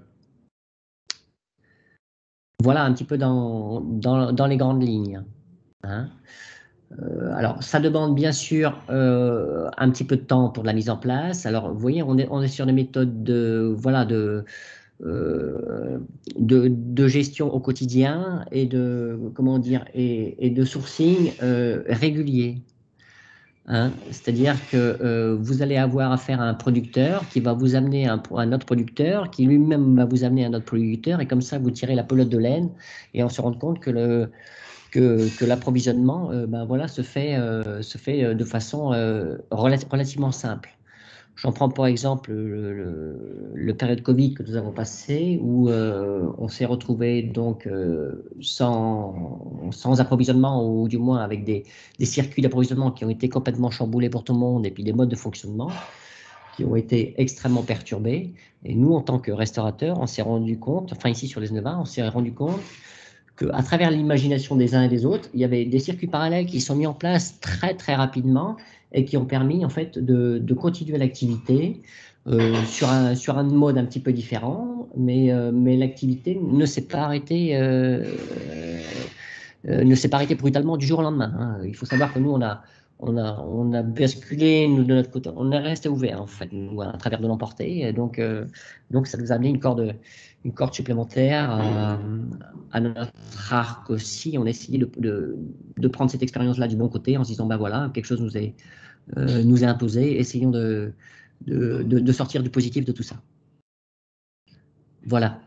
Voilà un petit peu dans les grandes lignes, hein. Alors, ça demande bien sûr un petit peu de temps pour la mise en place. Alors, vous voyez, on est sur des méthodes de gestion au quotidien et de sourcing régulier. Hein, c'est-à-dire que vous allez avoir affaire à un producteur qui va vous amener un autre producteur, qui lui-même va vous amener un autre producteur, et comme ça vous tirez la pelote de laine et on se rend compte que l'approvisionnement voilà, se fait de façon relativement simple. J'en prends pour exemple le période Covid que nous avons passé, où on s'est retrouvé donc sans approvisionnement, ou du moins avec des circuits d'approvisionnement qui ont été complètement chamboulés pour tout le monde, et puis des modes de fonctionnement qui ont été extrêmement perturbés. Et nous, en tant que restaurateurs, on s'est rendu compte, enfin ici sur les Nevins, on s'est rendu compte qu'à travers l'imagination des uns et des autres, il y avait des circuits parallèles qui sont mis en place très très rapidement et qui ont permis en fait de continuer l'activité sur un mode un petit peu différent, mais l'activité ne s'est pas arrêtée brutalement du jour au lendemain, hein. Il faut savoir que nous on a basculé, nous, de notre côté, on est resté ouvert en fait, nous, à travers de l'emporter, donc ça nous a amené une corde supplémentaire à notre arc aussi. On a essayé de prendre cette expérience-là du bon côté, en se disant, voilà, quelque chose nous est imposé, essayons de sortir du positif de tout ça. Voilà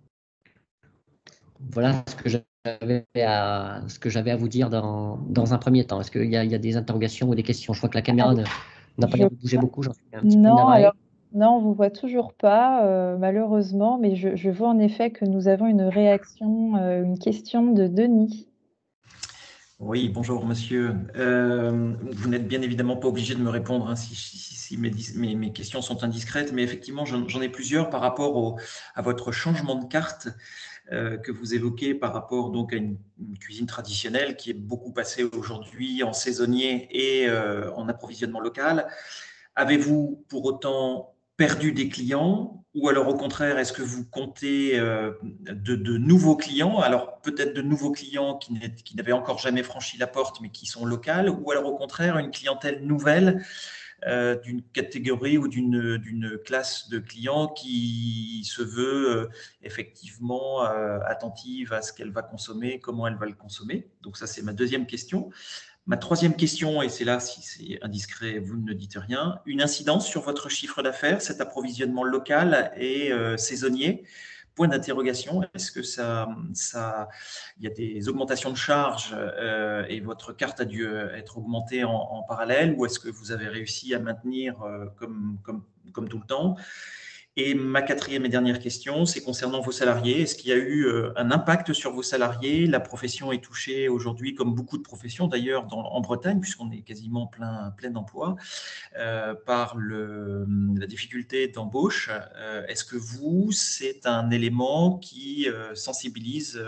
ce que j'avais à vous dire dans un premier temps. Est-ce qu'il y a des interrogations ou des questions? Je vois que la caméra n'a pas l'air de bouger beaucoup. J'en suis un petit peu navré. Non, on ne vous voit toujours pas, malheureusement, mais je vois en effet que nous avons une réaction, une question de Denis. Oui, bonjour monsieur. Vous n'êtes bien évidemment pas obligé de me répondre hein, si mes questions sont indiscrètes, mais effectivement, j'en ai plusieurs par rapport à votre changement de carte que vous évoquez par rapport donc à une cuisine traditionnelle qui est beaucoup passée aujourd'hui en saisonnier et en approvisionnement local. Avez-vous pour autant perdu des clients ou alors au contraire, est-ce que vous comptez de nouveaux clients, alors peut-être de nouveaux clients qui n'avaient encore jamais franchi la porte mais qui sont locales, ou alors au contraire une clientèle nouvelle d'une catégorie ou d'une classe de clients qui se veut effectivement attentive à ce qu'elle va consommer, comment elle va le consommer. Donc ça, c'est ma deuxième question. Ma troisième question, et c'est là, si c'est indiscret, vous ne dites rien, une incidence sur votre chiffre d'affaires, cet approvisionnement local et saisonnier? Point d'interrogation. Est-ce que il y a des augmentations de charges et votre carte a dû être augmentée en parallèle, ou est-ce que vous avez réussi à maintenir comme tout le temps? Et ma quatrième et dernière question, c'est concernant vos salariés. Est-ce qu'il y a eu un impact sur vos salariés? La profession est touchée aujourd'hui, comme beaucoup de professions d'ailleurs en Bretagne, puisqu'on est quasiment plein d'emplois, par la difficulté d'embauche. Est-ce que c'est un élément qui sensibilise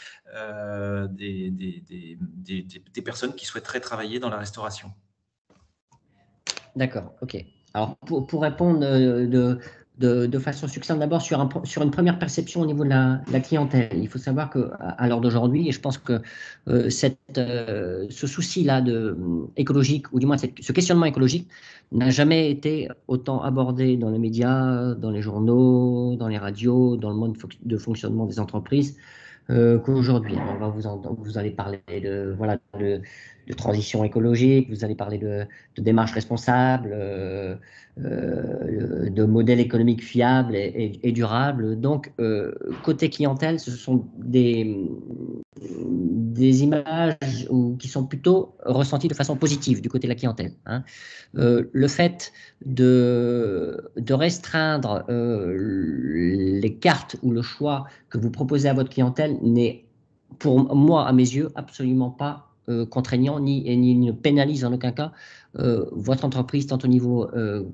des personnes qui souhaiteraient travailler dans la restauration? D'accord, ok. Alors, pour répondre de façon succincte, d'abord sur une première perception au niveau de la clientèle. Il faut savoir qu'à l'heure d'aujourd'hui, et je pense que ce souci-là écologique, ou du moins ce questionnement écologique, n'a jamais été autant abordé dans les médias, dans les journaux, dans les radios, dans le mode de fonctionnement des entreprises qu'aujourd'hui. Vous allez parler de transition écologique, vous allez parler de démarche responsable, de modèle économique fiable et durable. Donc, côté clientèle, ce sont des images qui sont plutôt ressenties de façon positive du côté de la clientèle. Hein. Le fait de restreindre les cartes ou le choix que vous proposez à votre clientèle n'est, pour moi, à mes yeux, absolument pas contraignant ni ne pénalise en aucun cas votre entreprise, tant au niveau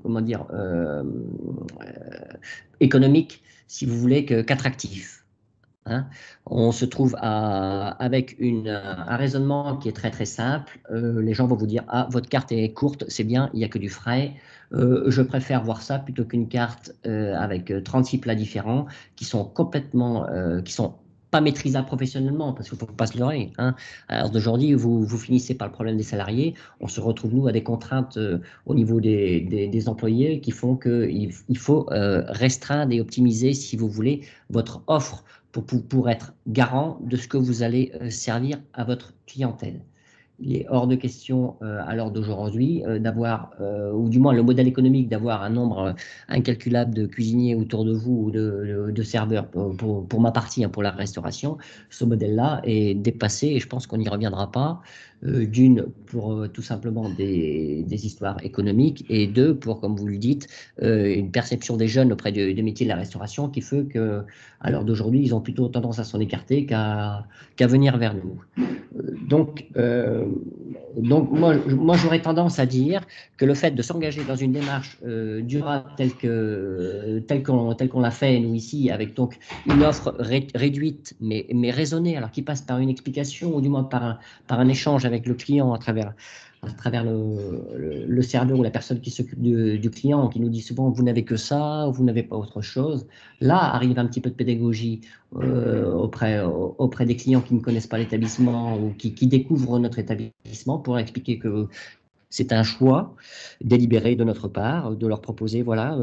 économique, si vous voulez, qu'attractif. Hein. On se trouve avec un raisonnement qui est très très simple. Les gens vont vous dire: ah, votre carte est courte, c'est bien, il n'y a que du frais. Je préfère voir ça plutôt qu'une carte avec 36 plats différents qui sont complètement, qui sont pas maîtrisables professionnellement, parce qu'il ne faut pas se leurrer. Hein. Alors d'aujourd'hui, vous finissez par le problème des salariés. On se retrouve, nous, à des contraintes au niveau des employés qui font qu'il faut restreindre et optimiser, si vous voulez, votre offre pour être garant de ce que vous allez servir à votre clientèle. Il est hors de question à l'heure d'aujourd'hui d'avoir, ou du moins le modèle économique, d'avoir un nombre incalculable de cuisiniers autour de vous ou de serveurs pour ma partie, hein, pour la restauration. Ce modèle-là est dépassé et je pense qu'on n'y reviendra pas. D'une, pour tout simplement des histoires économiques, et deux, pour, comme vous le dites, une perception des jeunes auprès des métiers de la restauration qui fait qu'à l'heure d'aujourd'hui, ils ont plutôt tendance à s'en écarter qu'à venir vers nous. Donc moi j'aurais tendance à dire que le fait de s'engager dans une démarche durable telle qu'on l'a fait nous ici, avec donc une offre réduite mais raisonnée, alors qui passe par une explication ou du moins par un échange avec le client à travers le serveur ou la personne qui s'occupe du client, qui nous dit souvent: vous n'avez que ça, vous n'avez pas autre chose. Là arrive un petit peu de pédagogie auprès des clients qui ne connaissent pas l'établissement ou qui découvrent notre établissement, pour expliquer que c'est un choix délibéré de notre part de leur proposer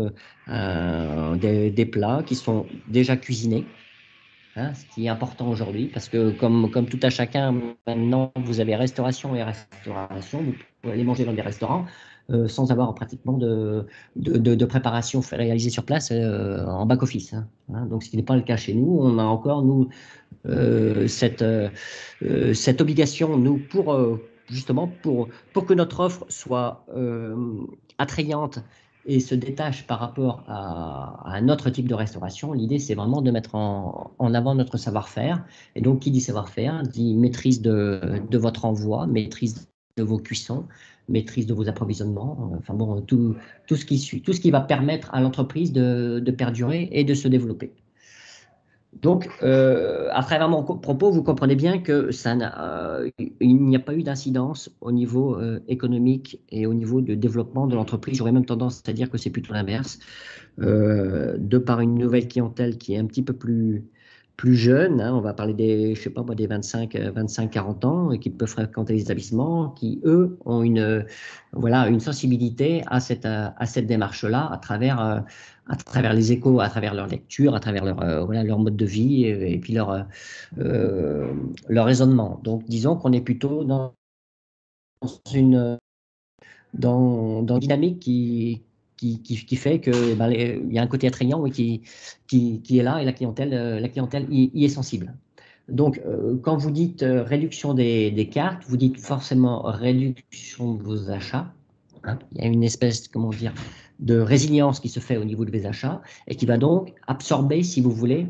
des plats qui sont déjà cuisinés. Hein, ce qui est important aujourd'hui, parce que comme tout à chacun, maintenant, vous avez restauration et restauration. Vous pouvez aller manger dans des restaurants sans avoir pratiquement de préparation réalisée sur place en back-office. Hein. Donc, ce qui n'est pas le cas chez nous. On a encore, nous, cette obligation, nous, justement, pour que notre offre soit attrayante et se détache par rapport à un autre type de restauration, l'idée, c'est vraiment de mettre en avant notre savoir-faire. Et donc, qui dit savoir-faire, dit maîtrise de votre envoi, maîtrise de vos cuissons, maîtrise de vos approvisionnements, enfin bon, tout ce qui va permettre à l'entreprise de perdurer et de se développer. Donc, à travers mon propos, vous comprenez bien que il n'y a pas eu d'incidence au niveau économique et au niveau de développement de l'entreprise. J'aurais même tendance à dire que c'est plutôt l'inverse, de par une nouvelle clientèle qui est un petit peu plus jeunes, hein, on va parler des, je sais pas moi, des 25-40 ans, et qui peuvent fréquenter les établissements, qui, eux, ont une sensibilité à cette démarche-là, à travers les échos, à travers leur lecture, à travers leur mode de vie, et puis leur raisonnement. Donc, disons qu'on est plutôt dans une dynamique qui fait que il y a un côté attrayant, oui, qui est là, et la clientèle y est sensible. Donc, quand vous dites réduction des cartes, vous dites forcément réduction de vos achats, hein. Il y a une espèce, comment dire, de résilience qui se fait au niveau de vos achats et qui va donc absorber, si vous voulez,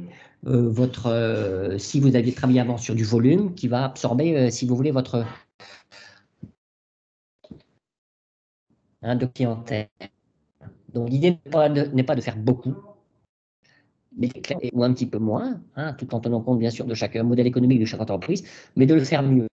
si vous aviez travaillé avant sur du volume, qui va absorber, si vous voulez, votre de clientèle. Donc, l'idée n'est pas de faire beaucoup, mais ou un petit peu moins, hein, tout en tenant compte, bien sûr, de chaque modèle économique de chaque entreprise, mais de le faire mieux.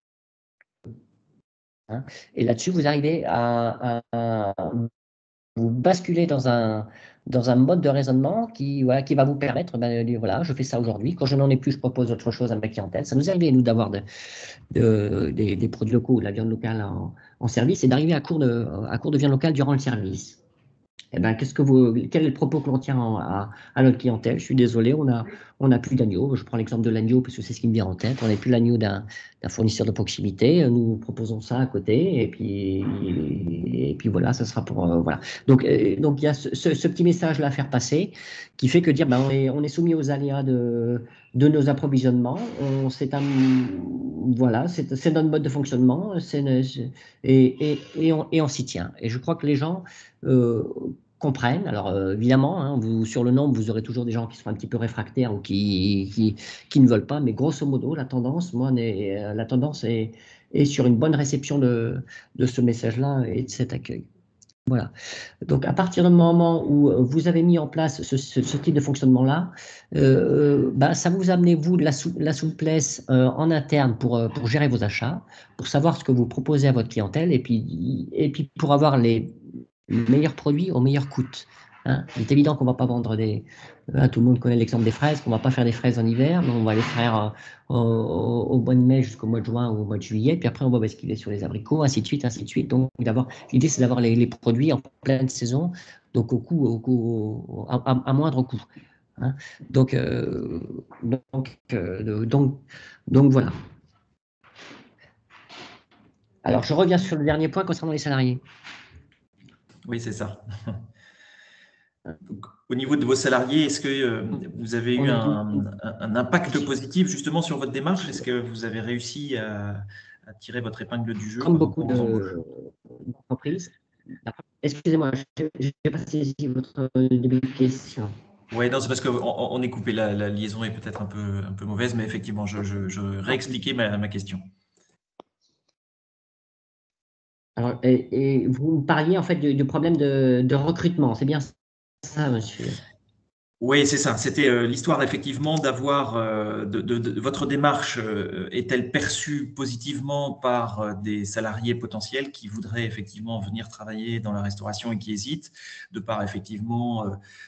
Hein. Et là-dessus, vous arrivez à vous basculer dans un mode de raisonnement qui va vous permettre, de dire, voilà, je fais ça aujourd'hui, quand je n'en ai plus, je propose autre chose à ma clientèle. Ça nous est arrivé, nous, d'avoir des produits locaux, de la viande locale en service, et d'arriver à court de viande locale durant le service. Eh ben, quel est le propos que l'on tient à notre clientèle? Je suis désolé, on n'a plus d'agneau. Je prends l'exemple de l'agneau parce que c'est ce qui me vient en tête. On n'a plus l'agneau d'un fournisseur de proximité. Nous proposons ça à côté, et puis voilà, ça sera pour voilà. Donc il y a ce petit message-là à faire passer, qui fait que dire, on est soumis aux aléas de nos approvisionnements. Voilà, c'est notre mode de fonctionnement, et on s'y tient. Et je crois que les gens comprennent. Alors évidemment, hein, sur le nombre, vous aurez toujours des gens qui seront un petit peu réfractaires ou qui ne veulent pas, mais grosso modo, la tendance est sur une bonne réception de ce message-là et de cet accueil. Voilà. Donc, à partir du moment où vous avez mis en place ce type de fonctionnement-là, ça vous amène, vous, de la souplesse en interne pour gérer vos achats, pour savoir ce que vous proposez à votre clientèle, et puis pour avoir les meilleurs produits au meilleur coût. Hein. Il est évident qu'on ne va pas vendre tout le monde connaît l'exemple des fraises, qu'on ne va pas faire des fraises en hiver, mais on va les faire au mois de mai jusqu'au mois de juin ou au mois de juillet, puis après on va basculer sur les abricots, ainsi de suite, ainsi de suite. Donc l'idée, c'est d'avoir les produits en pleine saison, donc à moindre coût. Hein. Donc voilà. Alors je reviens sur le dernier point concernant les salariés. Oui, c'est ça. Donc, au niveau de vos salariés, est-ce que vous avez eu un impact positif justement sur votre démarche? Est-ce que vous avez réussi à tirer votre épingle du jeu? Comme beaucoup d'entreprises. Excusez-moi, je n'ai pas saisi votre début de question. Oui, non, c'est parce qu'on est coupé. La liaison est peut-être un peu mauvaise, mais effectivement, je réexpliquais ma question. Alors, et vous me parliez en fait du problème de recrutement, c'est bien ça, monsieur? Oui, c'est ça. C'était l'histoire effectivement d'avoir votre démarche est-elle perçue positivement par des salariés potentiels qui voudraient effectivement venir travailler dans la restauration et qui hésitent, de par effectivement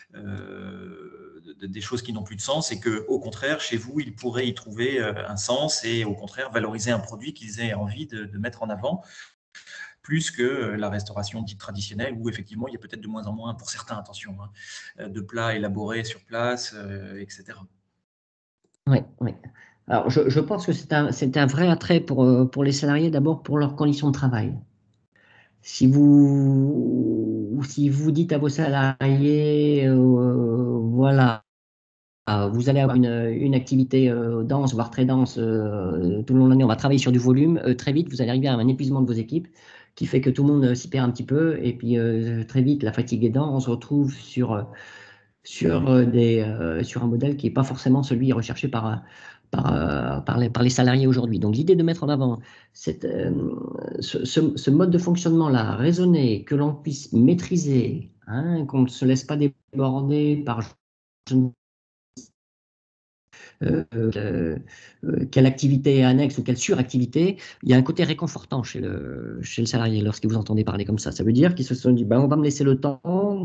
des choses qui n'ont plus de sens, et que au contraire chez vous ils pourraient y trouver un sens et au contraire valoriser un produit qu'ils aient envie de mettre en avant, plus que la restauration dite traditionnelle, où effectivement il y a peut-être de moins en moins, pour certains, attention, hein, de plats élaborés sur place, etc. Oui, oui. Alors je pense que c'est un vrai attrait pour les salariés, d'abord pour leurs conditions de travail. Si vous dites à vos salariés, voilà, vous allez avoir une activité dense, voire très dense, tout le long de l'année, on va travailler sur du volume, très vite vous allez arriver à un épuisement de vos équipes qui fait que tout le monde s'y perd un petit peu. Et puis très vite, la fatigue aidant, on se retrouve sur un modèle qui n'est pas forcément celui recherché par les salariés aujourd'hui. Donc l'idée de mettre en avant ce mode de fonctionnement-là, raisonné, que l'on puisse maîtriser, hein, qu'on ne se laisse pas déborder par quelle activité est annexe ou quelle suractivité, il y a un côté réconfortant chez le salarié lorsque vous entendez parler comme ça. Ça veut dire qu'ils se sont dit, ben, on va me laisser le temps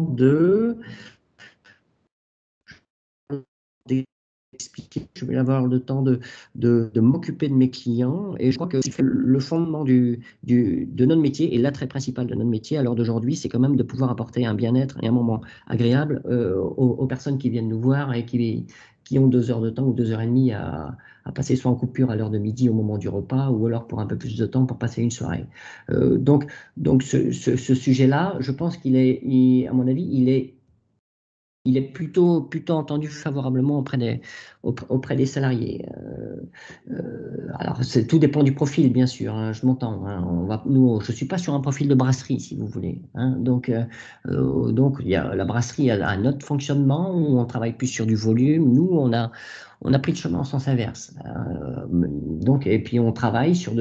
d'expliquer, je vais avoir le temps de m'occuper de mes clients. Et je crois que le fondement de notre métier et l'attrait principal de notre métier à l'heure d'aujourd'hui, c'est quand même de pouvoir apporter un bien-être et un moment agréable aux personnes qui viennent nous voir et qui ont 2 heures de temps ou 2 heures et demie à passer soit en coupure à l'heure de midi au moment du repas ou alors pour un peu plus de temps pour passer une soirée. Donc ce sujet-là, je pense à mon avis, il est plutôt entendu favorablement auprès des salariés. Alors, tout dépend du profil, bien sûr, hein, je m'entends. Hein, je ne suis pas sur un profil de brasserie, si vous voulez. Hein, donc, la brasserie a un autre fonctionnement où on travaille plus sur du volume. Nous, on a pris le chemin en sens inverse. Et puis on travaille sur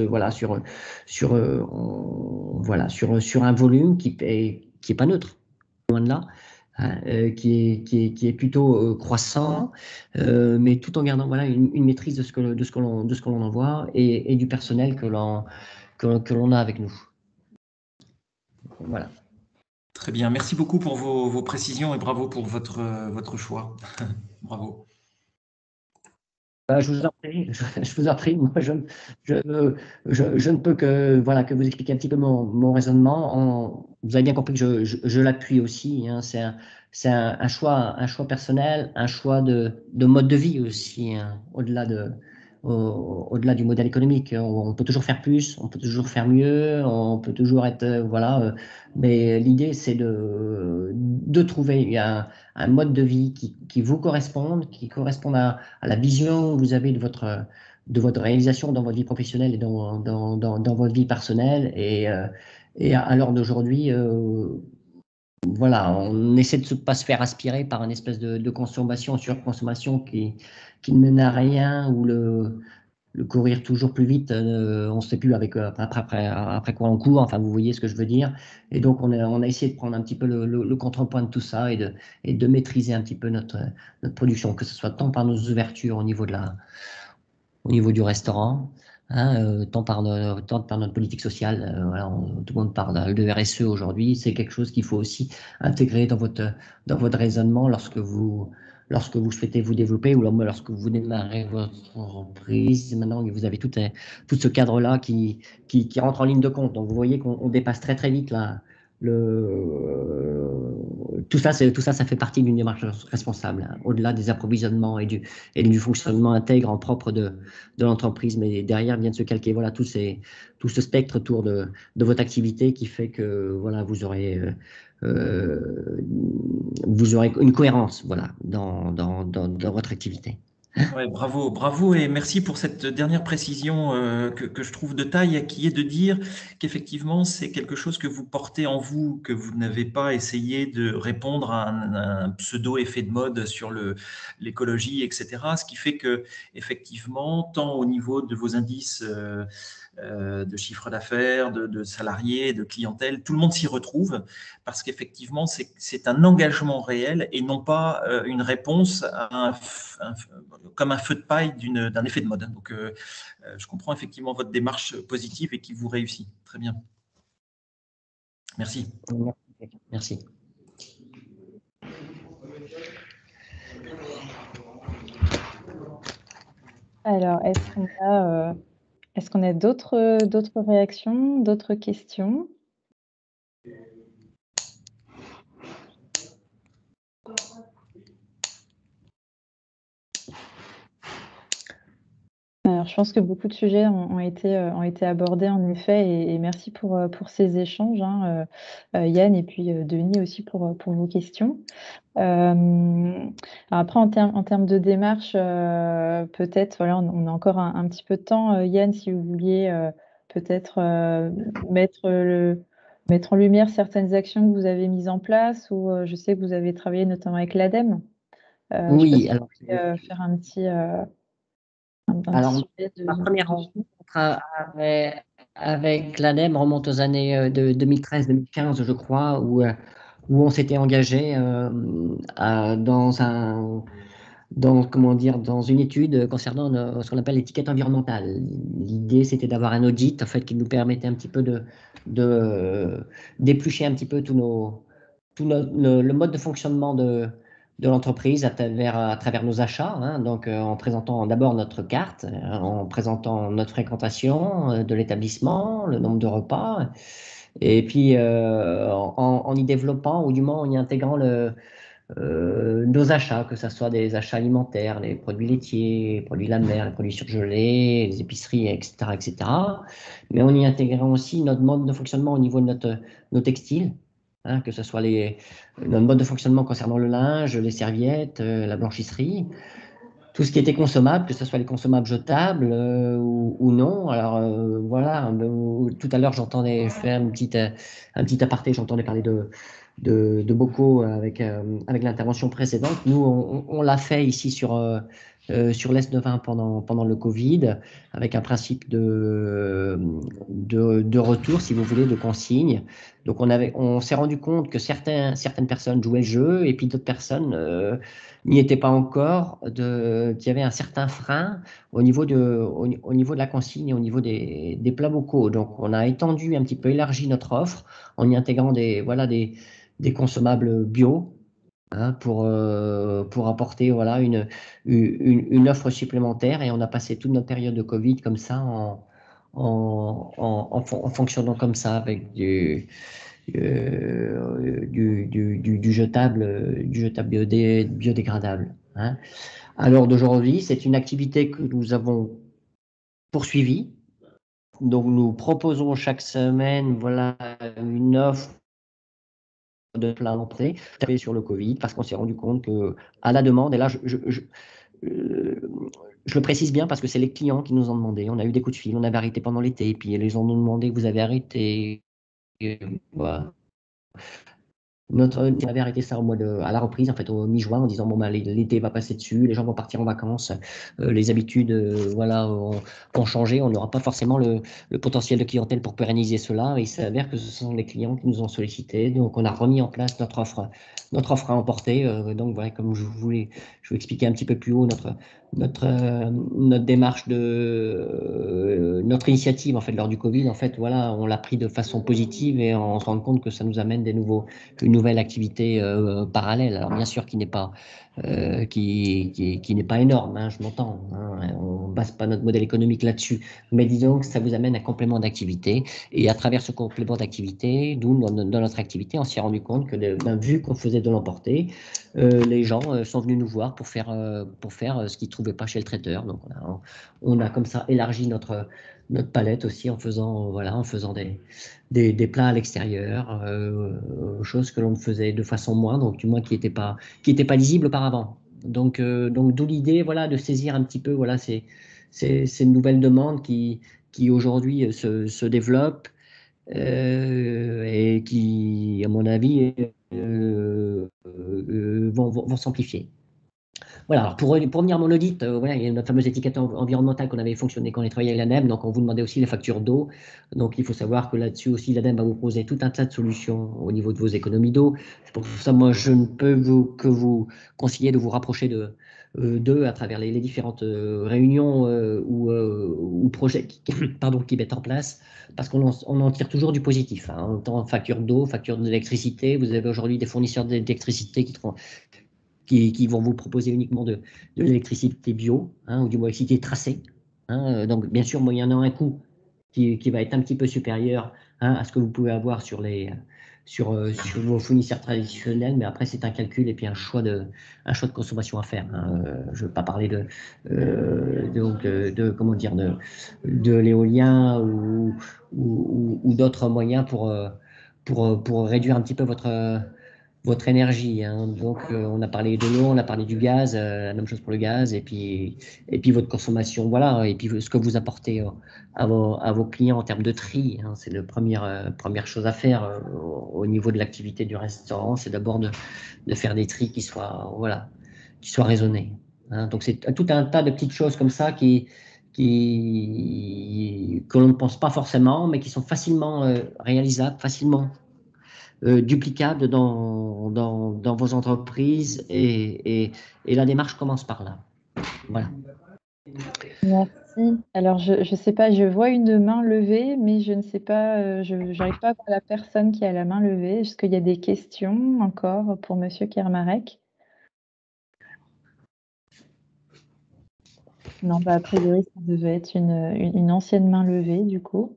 un volume qui est pas neutre, loin de là. Qui est plutôt croissant, mais tout en gardant une maîtrise de ce que l'on envoie et du personnel que l'on a avec nous. Voilà. Très bien, merci beaucoup pour vos précisions et bravo pour votre choix. Bravo. Je vous en prie. Moi, je ne peux que vous expliquer un petit peu mon raisonnement. Vous avez bien compris que je l'appuie aussi. Hein, c'est un choix personnel, un choix de mode de vie aussi, hein, au-delà du modèle économique. On peut toujours faire plus, on peut toujours faire mieux, on peut toujours être mais l'idée c'est de trouver un mode de vie qui vous corresponde, à la vision que vous avez de votre réalisation dans votre vie professionnelle et dans votre vie personnelle. Et à l'heure d'aujourd'hui, on essaie de ne pas se faire aspirer par une espèce de consommation, surconsommation qui ne mène à rien, ou le courir toujours plus vite, on ne sait plus après quoi on court, enfin vous voyez ce que je veux dire. Et donc on a essayé de prendre un petit peu le contrepoint de tout ça et de maîtriser un petit peu notre production, que ce soit tant par nos ouvertures au niveau du restaurant, hein, tant par notre politique sociale. Tout le monde parle de RSE aujourd'hui, c'est quelque chose qu'il faut aussi intégrer dans votre raisonnement lorsque vous souhaitez vous développer ou lorsque vous démarrez votre entreprise. Maintenant, vous avez tout ce cadre-là qui rentre en ligne de compte. Donc, vous voyez qu'on dépasse très, très vite là. Tout ça, ça fait partie d'une démarche responsable, hein, au-delà des approvisionnements et du fonctionnement intègre en propre de l'entreprise. Mais derrière vient de se calquer tout ce spectre autour de votre activité qui fait que vous aurez une cohérence dans votre activité. Ouais, bravo et merci pour cette dernière précision que je trouve de taille, qui est de dire qu'effectivement c'est quelque chose que vous portez en vous, que vous n'avez pas essayé de répondre à un pseudo effet de mode sur l'écologie, etc. Ce qui fait que effectivement, tant au niveau de vos indices de chiffre d'affaires, de salariés, de clientèle, tout le monde s'y retrouve parce qu'effectivement c'est un engagement réel et non pas une réponse à comme un feu de paille d'un effet de mode. Donc je comprends effectivement votre démarche positive et qui vous réussit. Très bien. Merci. Merci. Alors, est-ce qu'on a d'autres réactions, d'autres questions? Alors, je pense que beaucoup de sujets ont été abordés en effet, et merci pour ces échanges, hein, Yann, et puis Denis aussi pour vos questions. Après, en termes de démarche, peut-être, on a encore un petit peu de temps. Yann, si vous vouliez peut-être mettre en lumière certaines actions que vous avez mises en place, ou je sais que vous avez travaillé notamment avec l'ADEME. Je sais pas Oui, si vous alors, pouvez faire un petit alors sujet ma première de... rencontre avec l'ADEME remonte aux années de 2013-2015, je crois, où on s'était engagé comment dire, dans une étude concernant ce qu'on appelle l'étiquette environnementale. L'idée, c'était d'avoir un audit en fait, qui nous permettait un petit peu d'éplucher un petit peu le mode de fonctionnement de l'entreprise à travers nos achats, hein, donc en présentant d'abord notre carte, en présentant notre fréquentation de l'établissement, le nombre de repas, et puis en y développant, ou du moins en y intégrant nos achats, que ce soit des achats alimentaires, les produits laitiers, les produits de la mer, les produits surgelés, les épiceries, etc., etc. Mais on y intégrant aussi notre mode de fonctionnement au niveau de nos textiles, hein, que ce soit notre mode de fonctionnement concernant le linge, les serviettes, la blanchisserie, tout ce qui était consommable, que ce soit les consommables jetables ou non. Alors voilà, tout à l'heure j'entendais faire un petit aparté, j'entendais parler de bocaux avec l'intervention précédente. Nous, on l'a fait ici sur l'Est de Vin pendant le Covid, avec un principe de retour, si vous voulez, de consigne. Donc on s'est rendu compte que certaines personnes jouaient le jeu et puis d'autres personnes n'y étaient pas encore, qu'il y avait un certain frein au niveau de la consigne et au niveau des plats bocaux. Donc on a étendu un petit peu, élargi notre offre en y intégrant des consommables bio, hein, pour apporter voilà, une offre supplémentaire. Et on a passé toute notre période de Covid comme ça, en fonctionnant comme ça, avec du jetable biodégradable. Hein. À l'heure d'aujourd'hui, c'est une activité que nous avons poursuivie. Donc nous proposons chaque semaine voilà, une offre de plein d'entrée sur le Covid, parce qu'on s'est rendu compte que à la demande, et là je le précise bien parce que c'est les clients qui nous ont demandé. On a eu des coups de fil, on avait arrêté pendant l'été, et puis les gens nous ont demandé, vous avez arrêté. Voilà. On avait arrêté ça à la reprise, en fait, au mi-juin, en disant bon, ben, l'été va passer dessus, les gens vont partir en vacances, les habitudes voilà, ont changé, on n'aura pas forcément le potentiel de clientèle pour pérenniser cela. Et il s'avère que ce sont les clients qui nous ont sollicité. Donc, on a remis en place notre offre à emporter. Donc, voilà, comme je vous expliquais un petit peu plus haut, notre démarche notre initiative, en fait, lors du Covid, en fait, voilà, on l'a pris de façon positive et on se rend compte que ça nous amène une nouvelle activité parallèle. Alors bien sûr qui n'est pas énorme, hein, je m'entends. Hein, on ne base pas notre modèle économique là-dessus, mais disons que ça vous amène un complément d'activité. Et à travers ce complément d'activité, nous, dans notre activité, on s'est rendu compte que vu qu'on faisait de l'emporter, les gens sont venus nous voir pour faire ce qu'ils ne trouvaient pas chez le traiteur. Donc on a comme ça élargi notre palette aussi en faisant des plats à l'extérieur, choses que l'on faisait de façon moindre, du moins qui n'étaient pas lisibles auparavant. Donc d'où l'idée voilà, de saisir un petit peu voilà, ces nouvelles demandes qui aujourd'hui se développent et qui, à mon avis, vont s'amplifier. Voilà, alors pour revenir à mon audit, voilà, il y a notre fameuse étiquette environnementale qu'on avait fonctionné quand on a travaillé avec l'ADEME, donc on vous demandait aussi les factures d'eau. Donc il faut savoir que là-dessus aussi, l'ADEME va vous proposer tout un tas de solutions au niveau de vos économies d'eau. C'est pour ça, moi, je ne peux que vous conseiller de vous rapprocher d'eux à travers les différentes réunions ou projets qui mettent en place, parce qu'on en tire toujours du positif. Hein, autant facture d'eau, facture d'électricité. Vous avez aujourd'hui des fournisseurs d'électricité qui vont vous proposer uniquement de l'électricité bio, hein, ou du moins l'électricité tracée. Hein, donc, bien sûr, moyennant un coût qui va être un petit peu supérieur, hein, à ce que vous pouvez avoir sur vos fournisseurs traditionnels, mais après, c'est un calcul et puis un choix de consommation à faire. Hein. Je ne veux pas parler de l'éolien ou d'autres moyens pour réduire un petit peu votre énergie. Hein. Donc, on a parlé de l'eau, on a parlé du gaz, la même chose pour le gaz, et puis votre consommation, voilà, et puis ce que vous apportez à vos clients en termes de tri. Hein. C'est la première chose à faire au niveau de l'activité du restaurant, c'est d'abord de faire des tris qui soient raisonnés. Hein. Donc, c'est tout un tas de petites choses comme ça que l'on ne pense pas forcément, mais qui sont facilement réalisables, facilement duplicables dans vos entreprises, et la démarche commence par là. Voilà. Merci. Alors, je ne sais pas, je vois une main levée, mais je ne sais pas, je n'arrive pas à voir la personne qui a la main levée. Est-ce qu'il y a des questions encore pour Monsieur Kermarek? Non, bah, a priori, ça devait être une ancienne main levée, du coup.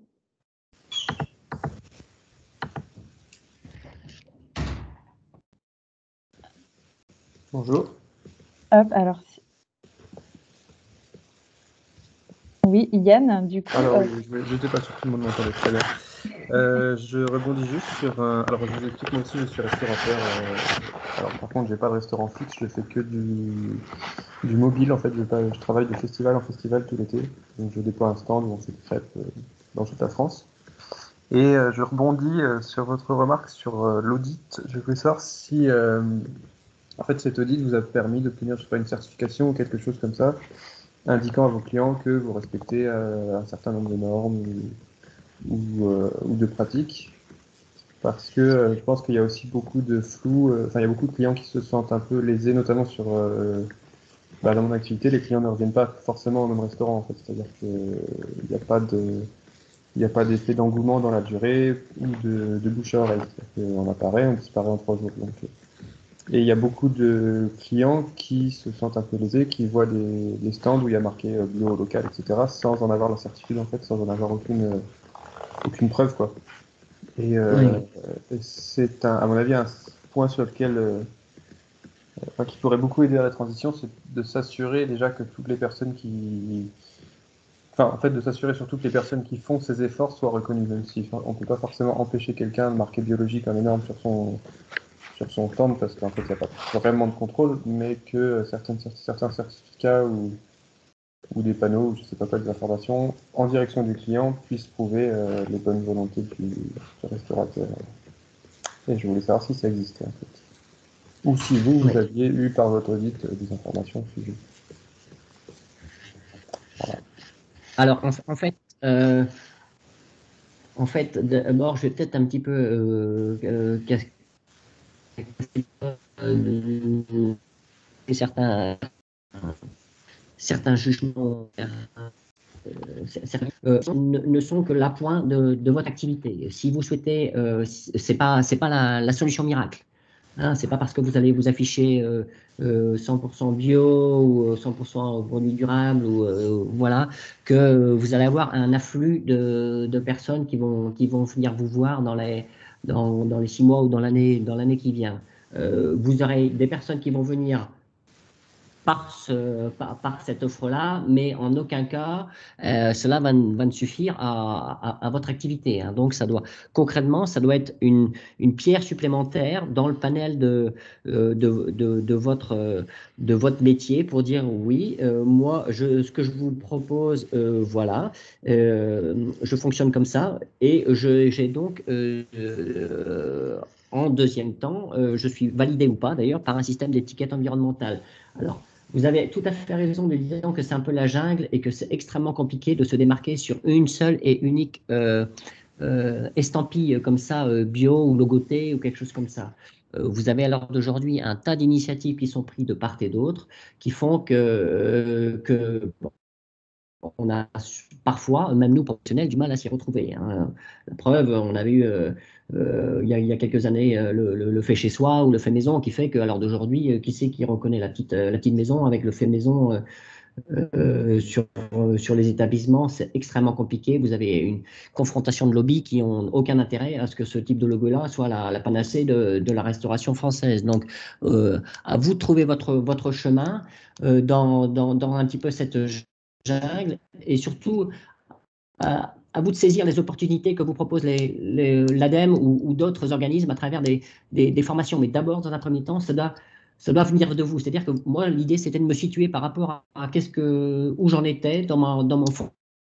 Bonjour. Hop, alors, oui, Yann, du coup. Alors, oui, je n'étais pas sûr que tout le monde m'entendait très bien. Je rebondis juste sur alors, je vous explique, moi aussi, je suis restaurateur. Alors, par contre, j'ai pas de restaurant fixe, je fais que du mobile. En fait, je travaille de festival en festival tout l'été. Donc, je déploie un stand où on fait des crêpes dans toute la France. Et je rebondis sur votre remarque sur l'audit. Je voulais savoir si, en fait, cet audit vous a permis d'obtenir, je sais pas, une certification ou quelque chose comme ça, indiquant à vos clients que vous respectez un certain nombre de normes ou de pratiques. Parce que je pense qu'il y a aussi beaucoup de flou, enfin il y a beaucoup de clients qui se sentent un peu lésés, notamment sur, dans mon activité, les clients ne reviennent pas forcément au même restaurant, en fait. C'est-à-dire qu'il n'y a pas d'effet d'engouement dans la durée ou de bouche à oreille. On apparaît, on disparaît en 3 jours. Donc, et il y a beaucoup de clients qui se sentent un peu lésés, qui voient des stands où il y a marqué bio local, etc., sans en avoir la certitude, en fait, sans en avoir aucune preuve, quoi. Et c'est, à mon avis, un point sur lequel, qui pourrait beaucoup aider à la transition, c'est de s'assurer déjà que toutes les personnes de s'assurer surtout que les personnes qui font ces efforts soient reconnues, même si on ne peut pas forcément empêcher quelqu'un de marquer biologique en énorme sur son stand, parce qu'en fait, il n'y a pas vraiment de contrôle, mais que certains certificats ou des panneaux, ou je ne sais pas quoi, des informations, en direction du client, puissent prouver les bonnes volontés du restaurateur. Et je voulais savoir si ça existait, en fait. Ou si vous aviez eu par votre audit des informations au sujet. Voilà. Alors, en fait, d'abord, je vais peut-être un petit peu certains jugements ne sont que l'appoint de votre activité. Si vous souhaitez, c'est pas la solution miracle. Hein, c'est pas parce que vous allez vous afficher 100% bio ou 100% produits durables ou voilà, que vous allez avoir un afflux de personnes qui vont venir vous voir dans les 6 mois ou dans l'année qui vient. Vous aurez des personnes qui vont venir par cette offre-là, mais en aucun cas cela va ne suffire à votre activité. Hein. Donc, concrètement, ça doit être une pierre supplémentaire dans le panel de votre métier pour dire oui, moi, ce que je vous propose, voilà, je fonctionne comme ça, et j'ai donc en deuxième temps, je suis validé ou pas d'ailleurs par un système d'étiquette environnementale. Alors, vous avez tout à fait raison de dire que c'est un peu la jungle et que c'est extrêmement compliqué de se démarquer sur une seule et unique estampille comme ça, bio ou logotée ou quelque chose comme ça. Vous avez à l'heure d'aujourd'hui un tas d'initiatives qui sont prises de part et d'autre qui font que on a parfois, même nous professionnels, du mal à s'y retrouver. Hein. La preuve, on avait eu il y a quelques années le fait chez soi ou le fait maison, qui fait qu'à l'heure d'aujourd'hui, qui c'est qui reconnaît la petite maison avec le fait maison sur les établissements? C'est extrêmement compliqué. Vous avez une confrontation de lobbies qui n'ont aucun intérêt à ce que ce type de logo-là soit la panacée de la restauration française. Donc, à vous de trouver votre chemin dans un petit peu cette jungle, et surtout à vous de saisir les opportunités que vous propose l'ADEME ou d'autres organismes à travers des formations. Mais d'abord, dans un premier temps, ça doit venir de vous. C'est-à-dire que moi, l'idée, c'était de me situer par rapport à où j'en étais dans mon fond.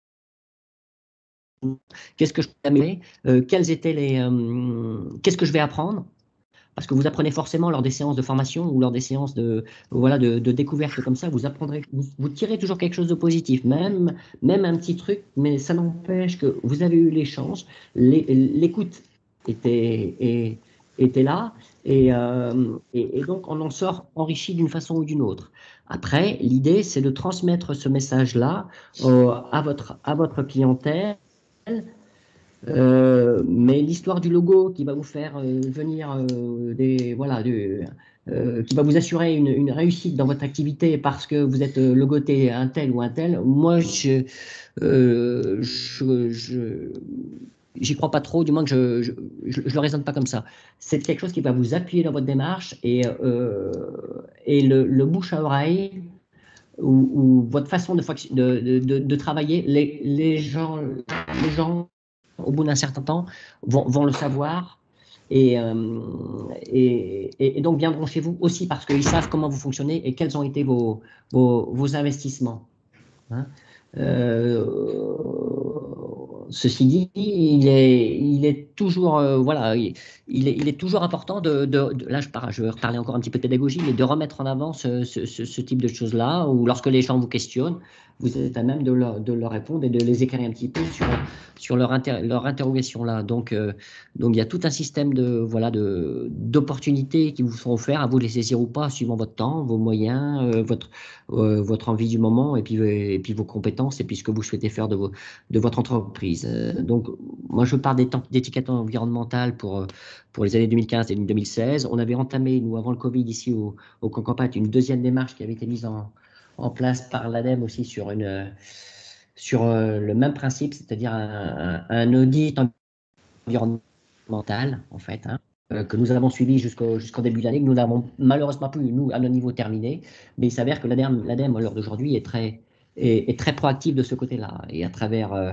Qu'est-ce que je peux améliorer, qu'est-ce que je vais apprendre? Parce que vous apprenez forcément lors des séances de formation ou lors des séances de découverte comme ça, vous apprendrez, vous tirez toujours quelque chose de positif, même un petit truc, mais ça n'empêche que vous avez eu l'échange, l'écoute était là, et donc on en sort enrichi d'une façon ou d'une autre. Après, l'idée, c'est de transmettre ce message-là à votre clientèle. Mais l'histoire du logo qui va vous faire venir qui va vous assurer une réussite dans votre activité parce que vous êtes logoté un tel ou un tel, moi j'y crois pas trop, du moins que je le raisonne pas comme ça. C'est quelque chose qui va vous appuyer dans votre démarche et le bouche à oreille ou votre façon de travailler, les gens au bout d'un certain temps, vont le savoir et donc viendront chez vous aussi parce qu'ils savent comment vous fonctionnez et quels ont été vos investissements. Hein. Ceci dit, il est toujours il est toujours important là je vais reparler encore un petit peu de pédagogie, mais de remettre en avant ce type de choses-là, où lorsque les gens vous questionnent, vous êtes à même de leur répondre et de les éclairer un petit peu sur leur interrogation là. Donc il y a tout un système d'opportunités qui vous sont offertes, à vous de les saisir ou pas, suivant votre temps, vos moyens, votre envie du moment et puis vos compétences et puis ce que vous souhaitez faire de votre entreprise. Donc moi je parle d'étiquette environnementale pour les années 2015 et 2016. On avait entamé, nous, avant le Covid, ici au Concopat, une deuxième démarche qui avait été mise en place par l'ADEME aussi sur le même principe, c'est-à-dire un audit environnemental, en fait, hein, que nous avons suivi jusqu'en début d'année, que nous n'avons malheureusement plus, nous, à notre niveau, terminé. Mais il s'avère que l'ADEME, à l'heure d'aujourd'hui, est très proactive de ce côté-là. Et à travers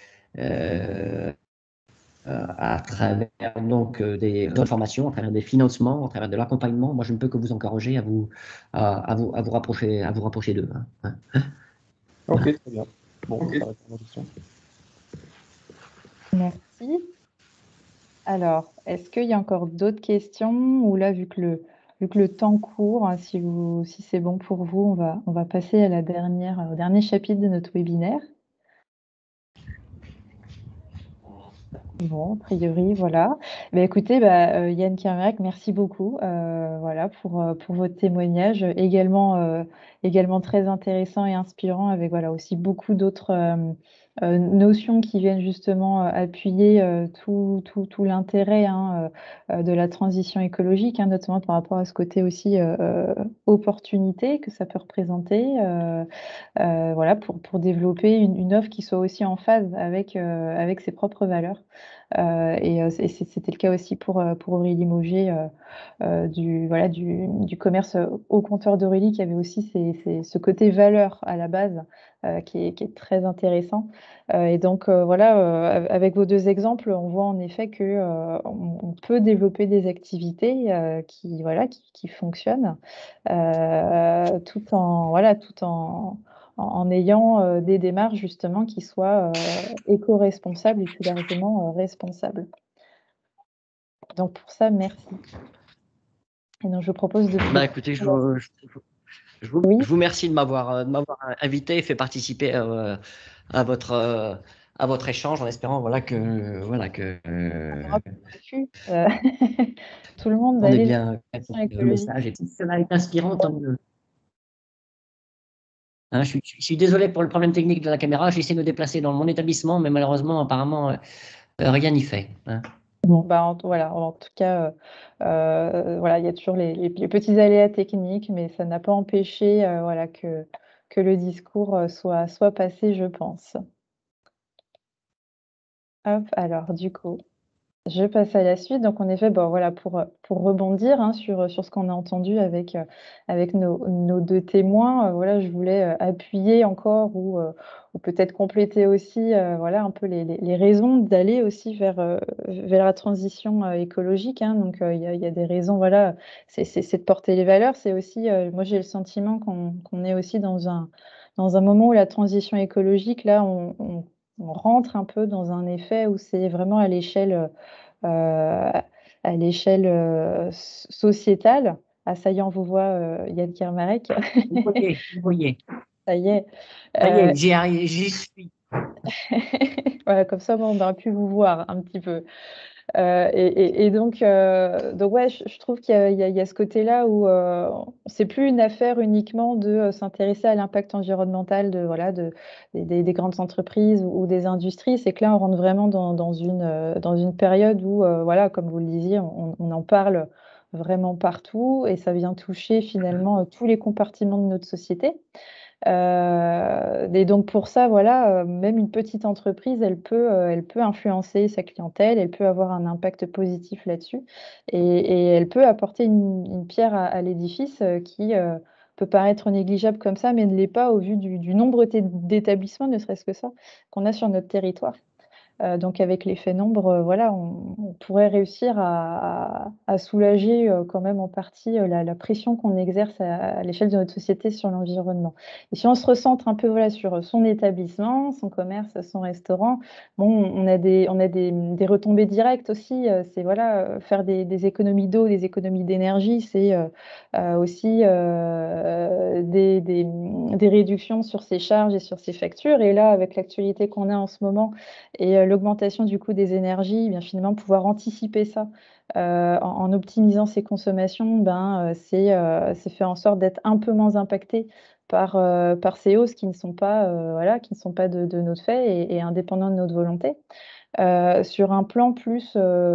donc d'autres formations, à travers des financements, à travers de l'accompagnement, moi je ne peux que vous encourager à vous rapprocher d'eux. Hein. Ok, très bien. Bon, ça répond à ma question. Merci. Alors, est-ce qu'il y a encore d'autres questions? Ou là, vu que le temps court, hein, si c'est bon pour vous, on va passer à au dernier chapitre de notre webinaire. Bon, a priori, voilà. Écoutez, Yann Kermerac, merci beaucoup pour votre témoignage, également très intéressant et inspirant, avec aussi beaucoup d'autres notions qui viennent justement appuyer tout l'intérêt de la transition écologique, notamment par rapport à ce côté aussi opportunité que ça peut représenter, pour développer une offre qui soit aussi en phase avec ses propres valeurs. Et c'était le cas aussi pour Aurélie Mauger du commerce au compteur d'Aurélie, qui avait aussi ce côté valeur à la base qui est très intéressant. Et donc avec vos deux exemples, on voit en effet que on peut développer des activités qui fonctionnent tout en ayant des démarches justement qui soient éco-responsables et plus largement responsables. Donc pour ça, merci. Et donc je propose de... Écoutez, je vous remercie de m'avoir invité et fait participer à votre échange, en espérant que tout le monde on est d'aller bien le message, et si cela est inspirant, tant mieux. Hein, je suis désolé pour le problème technique de la caméra. J'essaie de me déplacer dans mon établissement, mais malheureusement, apparemment, rien n'y fait. Hein. Bon, en tout cas, il y a toujours les petits aléas techniques, mais ça n'a pas empêché que le discours soit passé, je pense. Hop, alors du coup, Je passe à la suite. Donc, en effet, bon, voilà, pour rebondir sur ce qu'on a entendu avec nos deux témoins, voilà, je voulais appuyer encore ou peut-être compléter aussi voilà, un peu les raisons d'aller aussi vers la transition écologique. Donc, il y a des raisons, voilà, c'est de porter les valeurs. C'est aussi, moi, j'ai le sentiment qu'on est aussi dans un moment où la transition écologique, là, on rentre un peu dans un effet où c'est vraiment à l'échelle sociétale. Ah, ça y est, on vous voit, Yann Kermarek. Vous voyez. Ça y est. Ça y est, j'y suis. Voilà, comme ça, on aura pu vous voir un petit peu. Donc ouais, je trouve qu'il y a ce côté-là où c'est plus une affaire uniquement de s'intéresser à l'impact environnemental des grandes entreprises ou des industries. C'est que là, on rentre vraiment dans une période où, voilà, comme vous le disiez, on en parle vraiment partout et ça vient toucher finalement tous les compartiments de notre société. Et donc pour ça, voilà, même une petite entreprise, elle peut influencer sa clientèle, elle peut avoir un impact positif là-dessus et elle peut apporter une pierre à l'édifice qui peut paraître négligeable comme ça, mais ne l'est pas au vu du nombre d'établissements, ne serait-ce que ça, qu'on a sur notre territoire. Donc avec l'effet nombre, voilà, on pourrait réussir à soulager quand même en partie la pression qu'on exerce à l'échelle de notre société sur l'environnement. Et si on se recentre un peu voilà, sur son établissement, son commerce, son restaurant, bon, on a des retombées directes aussi. C'est voilà, faire des économies d'eau, des économies d'énergie, c'est aussi des réductions sur ses charges et sur ses factures. Et là, avec l'actualité qu'on a en ce moment, et l'augmentation du coût des énergies, bien finalement pouvoir anticiper ça en optimisant ses consommations, c'est faire en sorte d'être un peu moins impacté par ces hausses qui ne sont pas, voilà, qui ne sont pas de notre fait et indépendants de notre volonté. Sur un plan plus,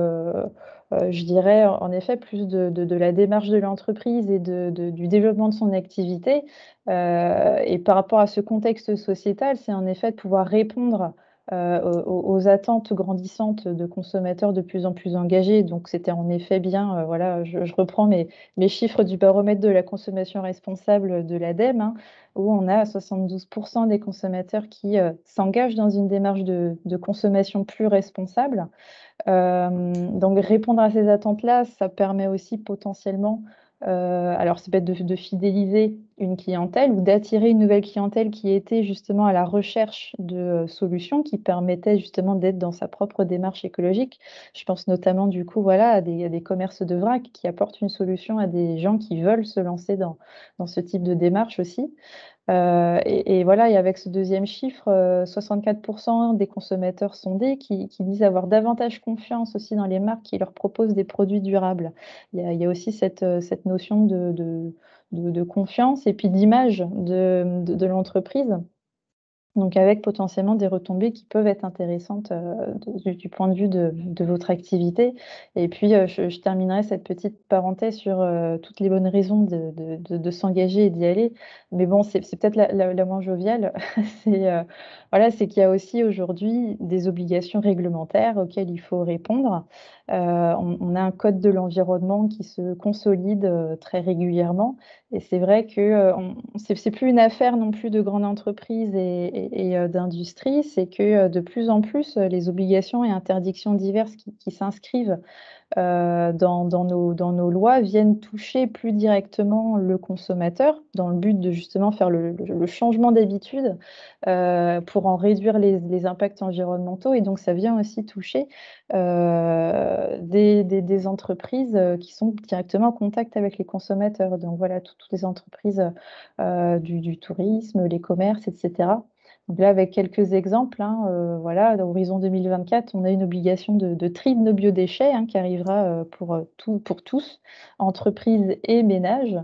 je dirais en effet plus de la démarche de l'entreprise et du développement de son activité. Et par rapport à ce contexte sociétal, c'est en effet de pouvoir répondre aux attentes grandissantes de consommateurs de plus en plus engagés. Donc c'était en effet bien, voilà, je reprends mes chiffres du baromètre de la consommation responsable de l'ADEME, où on a 72% des consommateurs qui s'engagent dans une démarche de consommation plus responsable. Donc répondre à ces attentes-là, ça permet aussi potentiellement, alors ça peut être de fidéliser une clientèle ou d'attirer une nouvelle clientèle qui était justement à la recherche de solutions qui permettaient justement d'être dans sa propre démarche écologique. Je pense notamment du coup voilà, à des commerces de vrac qui apportent une solution à des gens qui veulent se lancer dans ce type de démarche aussi. Et voilà, et avec ce deuxième chiffre, 64% des consommateurs sondés qui disent avoir davantage confiance aussi dans les marques qui leur proposent des produits durables. Il y a aussi cette notion de confiance et puis d'image de l'entreprise. Donc avec potentiellement des retombées qui peuvent être intéressantes du point de vue de votre activité. Et puis je terminerai cette petite parenthèse sur toutes les bonnes raisons de s'engager et d'y aller. Mais bon, c'est peut-être la moins joviale. Voilà, c'est qu'il y a aussi aujourd'hui des obligations réglementaires auxquelles il faut répondre. On a un code de l'environnement qui se consolide très régulièrement. Et c'est vrai que c'est plus une affaire non plus de grandes entreprises et d'industrie, c'est que de plus en plus, les obligations et interdictions diverses qui s'inscrivent dans nos lois viennent toucher plus directement le consommateur dans le but de justement faire le changement d'habitude pour en réduire les impacts environnementaux. Et donc, ça vient aussi toucher des entreprises qui sont directement en contact avec les consommateurs. Donc, voilà, toutes les entreprises du tourisme, les commerces, etc. Donc là, avec quelques exemples, voilà, à l'horizon 2024, on a une obligation de tri de nos biodéchets qui arrivera pour tous, entreprises et ménages.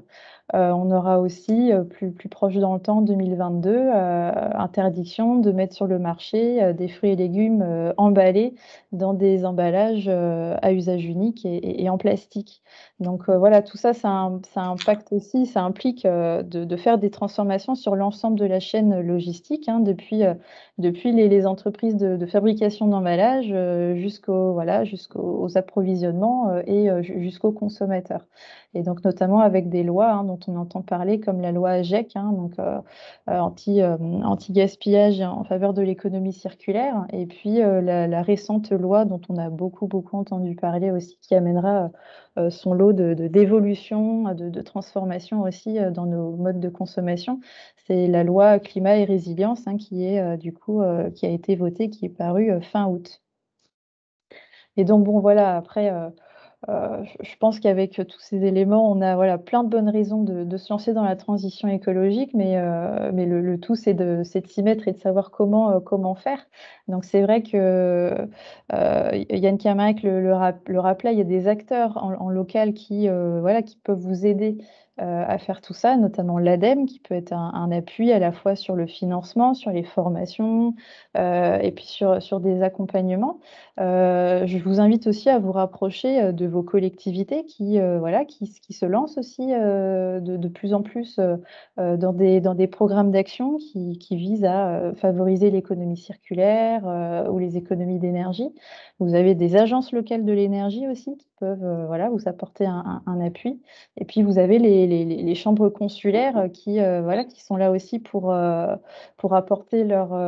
On aura aussi, plus proche dans le temps, 2022, interdiction de mettre sur le marché des fruits et légumes emballés dans des emballages à usage unique et en plastique. Donc voilà, tout ça, ça impacte aussi, ça implique de faire des transformations sur l'ensemble de la chaîne logistique, hein, depuis les entreprises de fabrication d'emballages jusqu'aux approvisionnements et jusqu'aux consommateurs. Et donc notamment avec des lois, hein, dont on entend parler, comme la loi AGEC, hein, donc anti-gaspillage en faveur de l'économie circulaire, et puis la récente loi dont on a beaucoup entendu parler aussi, qui amènera son lot d'évolution, de transformation aussi dans nos modes de consommation. C'est la loi climat et résilience, hein, qui est qui a été votée, qui est parue fin août. Et donc bon, voilà, après, je pense qu'avec tous ces éléments, on a voilà, plein de bonnes raisons de se lancer dans la transition écologique, mais le tout, c'est de s'y mettre et de savoir comment faire. Donc c'est vrai que Yann Kermarek le rappelait, il y a des acteurs en local qui peuvent vous aider à faire tout ça, notamment l'ADEME, qui peut être un appui à la fois sur le financement, sur les formations, et puis sur des accompagnements. Je vous invite aussi à vous rapprocher de vos collectivités qui se lancent aussi de plus en plus dans des programmes d'action qui visent à favoriser l'économie circulaire ou les économies d'énergie. Vous avez des agences locales de l'énergie aussi qui peuvent vous apporter un appui. Et puis vous avez les chambres consulaires qui sont là aussi pour apporter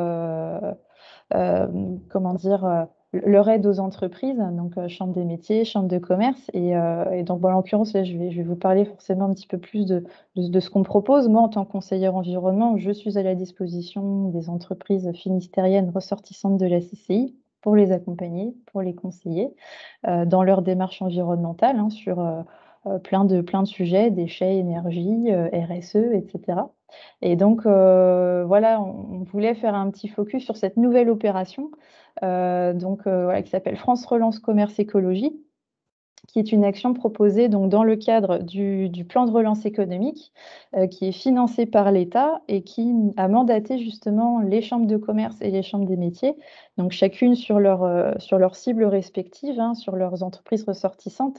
leur aide aux entreprises, donc chambre des métiers, chambre de commerce. Et donc, en l'occurrence, là, je vais vous parler forcément un petit peu plus de ce qu'on propose. Moi, en tant que conseillère environnement, je suis à la disposition des entreprises finistériennes ressortissantes de la CCI pour les accompagner, pour les conseiller dans leur démarche environnementale, hein, sur plein de sujets, déchets, énergie, RSE, etc. Et donc, on voulait faire un petit focus sur cette nouvelle opération qui s'appelle France Relance Commerce Écologie, qui est une action proposée donc dans le cadre du plan de relance économique qui est financé par l'État et qui a mandaté justement les chambres de commerce et les chambres des métiers, donc chacune sur leur cible respective, hein, sur leurs entreprises ressortissantes,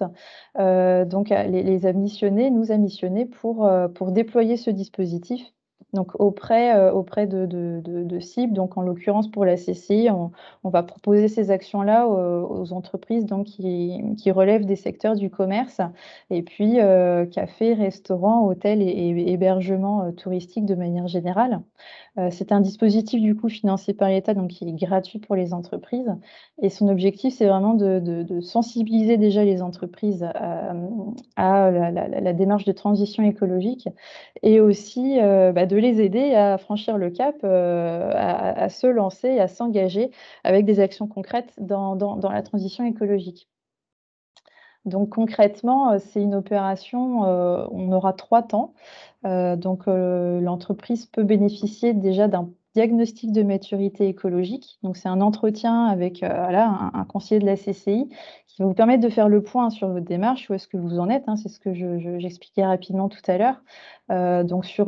nous a missionnés pour déployer ce dispositif. Donc auprès de cibles, donc en l'occurrence pour la CCI, on va proposer ces actions-là aux entreprises donc, qui relèvent des secteurs du commerce et puis cafés, restaurants, hôtels et hébergements touristiques de manière générale. C'est un dispositif du coup financé par l'État, donc qui est gratuit pour les entreprises. Et son objectif, c'est vraiment de sensibiliser déjà les entreprises à la démarche de transition écologique et aussi de les aider à franchir le cap, à se lancer, à s'engager avec des actions concrètes dans la transition écologique. Donc concrètement, c'est une opération, on aura 3 temps. L'entreprise peut bénéficier déjà d'un diagnostic de maturité écologique. Donc c'est un entretien avec un conseiller de la CCI qui va vous permettre de faire le point sur votre démarche, où est-ce que vous en êtes, hein, c'est ce que j'expliquais rapidement tout à l'heure. Donc sur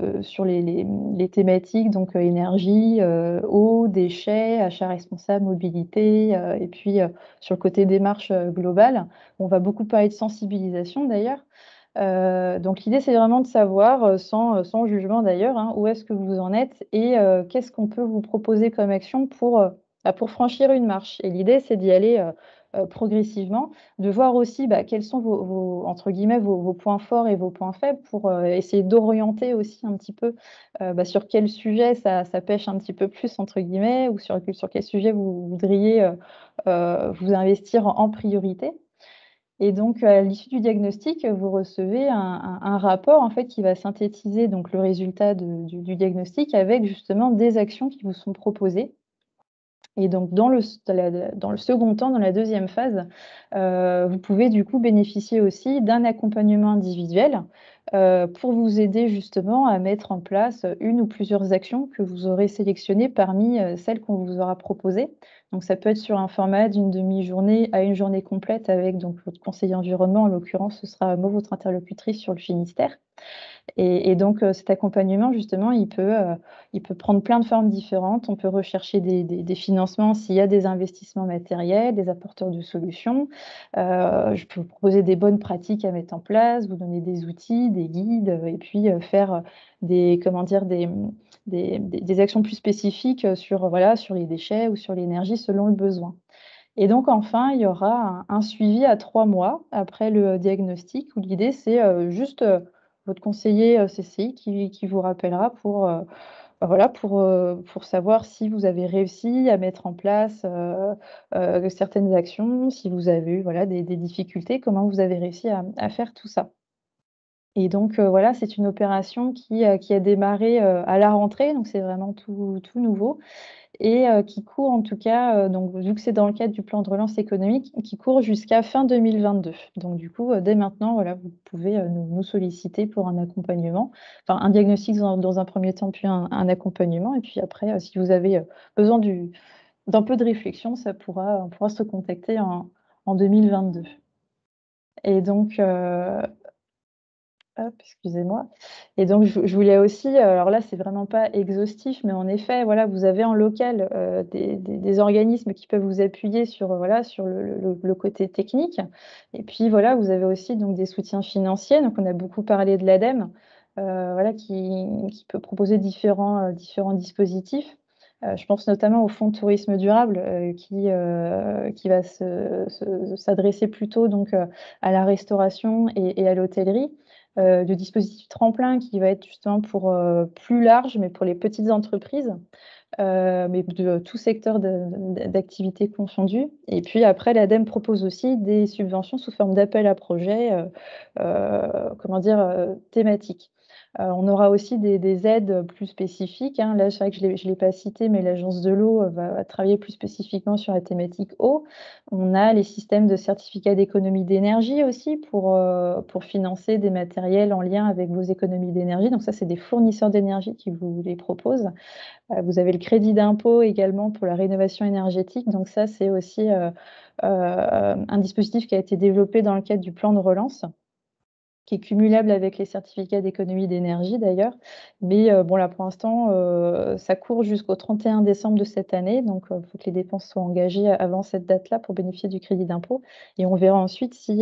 les thématiques, donc énergie, eau, déchets, achat responsable, mobilité, et puis sur le côté démarche globale, on va beaucoup parler de sensibilisation d'ailleurs. Donc l'idée, c'est vraiment de savoir, sans jugement d'ailleurs, hein, où est-ce que vous en êtes et qu'est-ce qu'on peut vous proposer comme action pour franchir une marche. Et l'idée, c'est d'y aller progressivement, de voir aussi quels sont entre guillemets, vos points forts et vos points faibles pour essayer d'orienter aussi un petit peu sur quel sujet ça pêche un petit peu plus, entre guillemets, ou sur quel sujet vous voudriez vous investir en priorité. Et donc, à l'issue du diagnostic, vous recevez un rapport en fait, qui va synthétiser donc, le résultat du diagnostic avec justement des actions qui vous sont proposées. Et donc, dans le second temps, dans la deuxième phase, vous pouvez du coup bénéficier aussi d'un accompagnement individuel pour vous aider justement à mettre en place une ou plusieurs actions que vous aurez sélectionnées parmi celles qu'on vous aura proposées. Donc, ça peut être sur un format d'une demi-journée à une journée complète avec donc votre conseiller environnement. En l'occurrence, ce sera moi, votre interlocutrice sur le Finistère. Et donc, cet accompagnement, justement, il peut prendre plein de formes différentes. On peut rechercher des financements s'il y a des investissements matériels, des apporteurs de solutions. Je peux vous proposer des bonnes pratiques à mettre en place, vous donner des outils, des guides, et puis faire des actions plus spécifiques sur les déchets ou sur l'énergie selon le besoin. Et donc, enfin, il y aura un suivi à 3 mois après le diagnostic où l'idée, c'est juste votre conseiller CCI qui vous rappellera pour savoir si vous avez réussi à mettre en place certaines actions, si vous avez eu des difficultés, comment vous avez réussi à faire tout ça. Et donc, c'est une opération qui a démarré à la rentrée, donc c'est vraiment tout nouveau et qui court en tout cas, donc vu que c'est dans le cadre du plan de relance économique, qui court jusqu'à fin 2022. Donc du coup, dès maintenant, vous pouvez nous solliciter pour un accompagnement, enfin un diagnostic dans un premier temps, puis un accompagnement. Et puis après, si vous avez besoin d'un peu de réflexion, on pourra se contacter en 2022. Et donc, hop, excusez-moi. Et donc, je voulais aussi, alors là, c'est vraiment pas exhaustif, mais en effet, vous avez en local des organismes qui peuvent vous appuyer sur le côté technique. Et puis, vous avez aussi donc des soutiens financiers. Donc, on a beaucoup parlé de l'ADEME, qui peut proposer différents dispositifs. Je pense notamment au Fonds de tourisme durable qui va s'adresser plutôt donc à la restauration et à l'hôtellerie. Le dispositif tremplin qui va être justement pour plus large, mais pour les petites entreprises, mais de tout secteur d'activité confondu. Et puis après, l'ADEME propose aussi des subventions sous forme d'appel à projets thématiques. On aura aussi des aides plus spécifiques. Là, c'est vrai que je ne l'ai pas cité, mais l'Agence de l'eau va travailler plus spécifiquement sur la thématique eau. On a les systèmes de certificats d'économie d'énergie aussi pour financer des matériels en lien avec vos économies d'énergie. Donc ça, c'est des fournisseurs d'énergie qui vous les proposent. Vous avez le crédit d'impôt également pour la rénovation énergétique. Donc ça, c'est aussi un dispositif qui a été développé dans le cadre du plan de relance, qui est cumulable avec les certificats d'économie d'énergie d'ailleurs. Mais là, pour l'instant, ça court jusqu'au 31 décembre de cette année. Donc, il faut que les dépenses soient engagées avant cette date-là pour bénéficier du crédit d'impôt. Et on verra ensuite si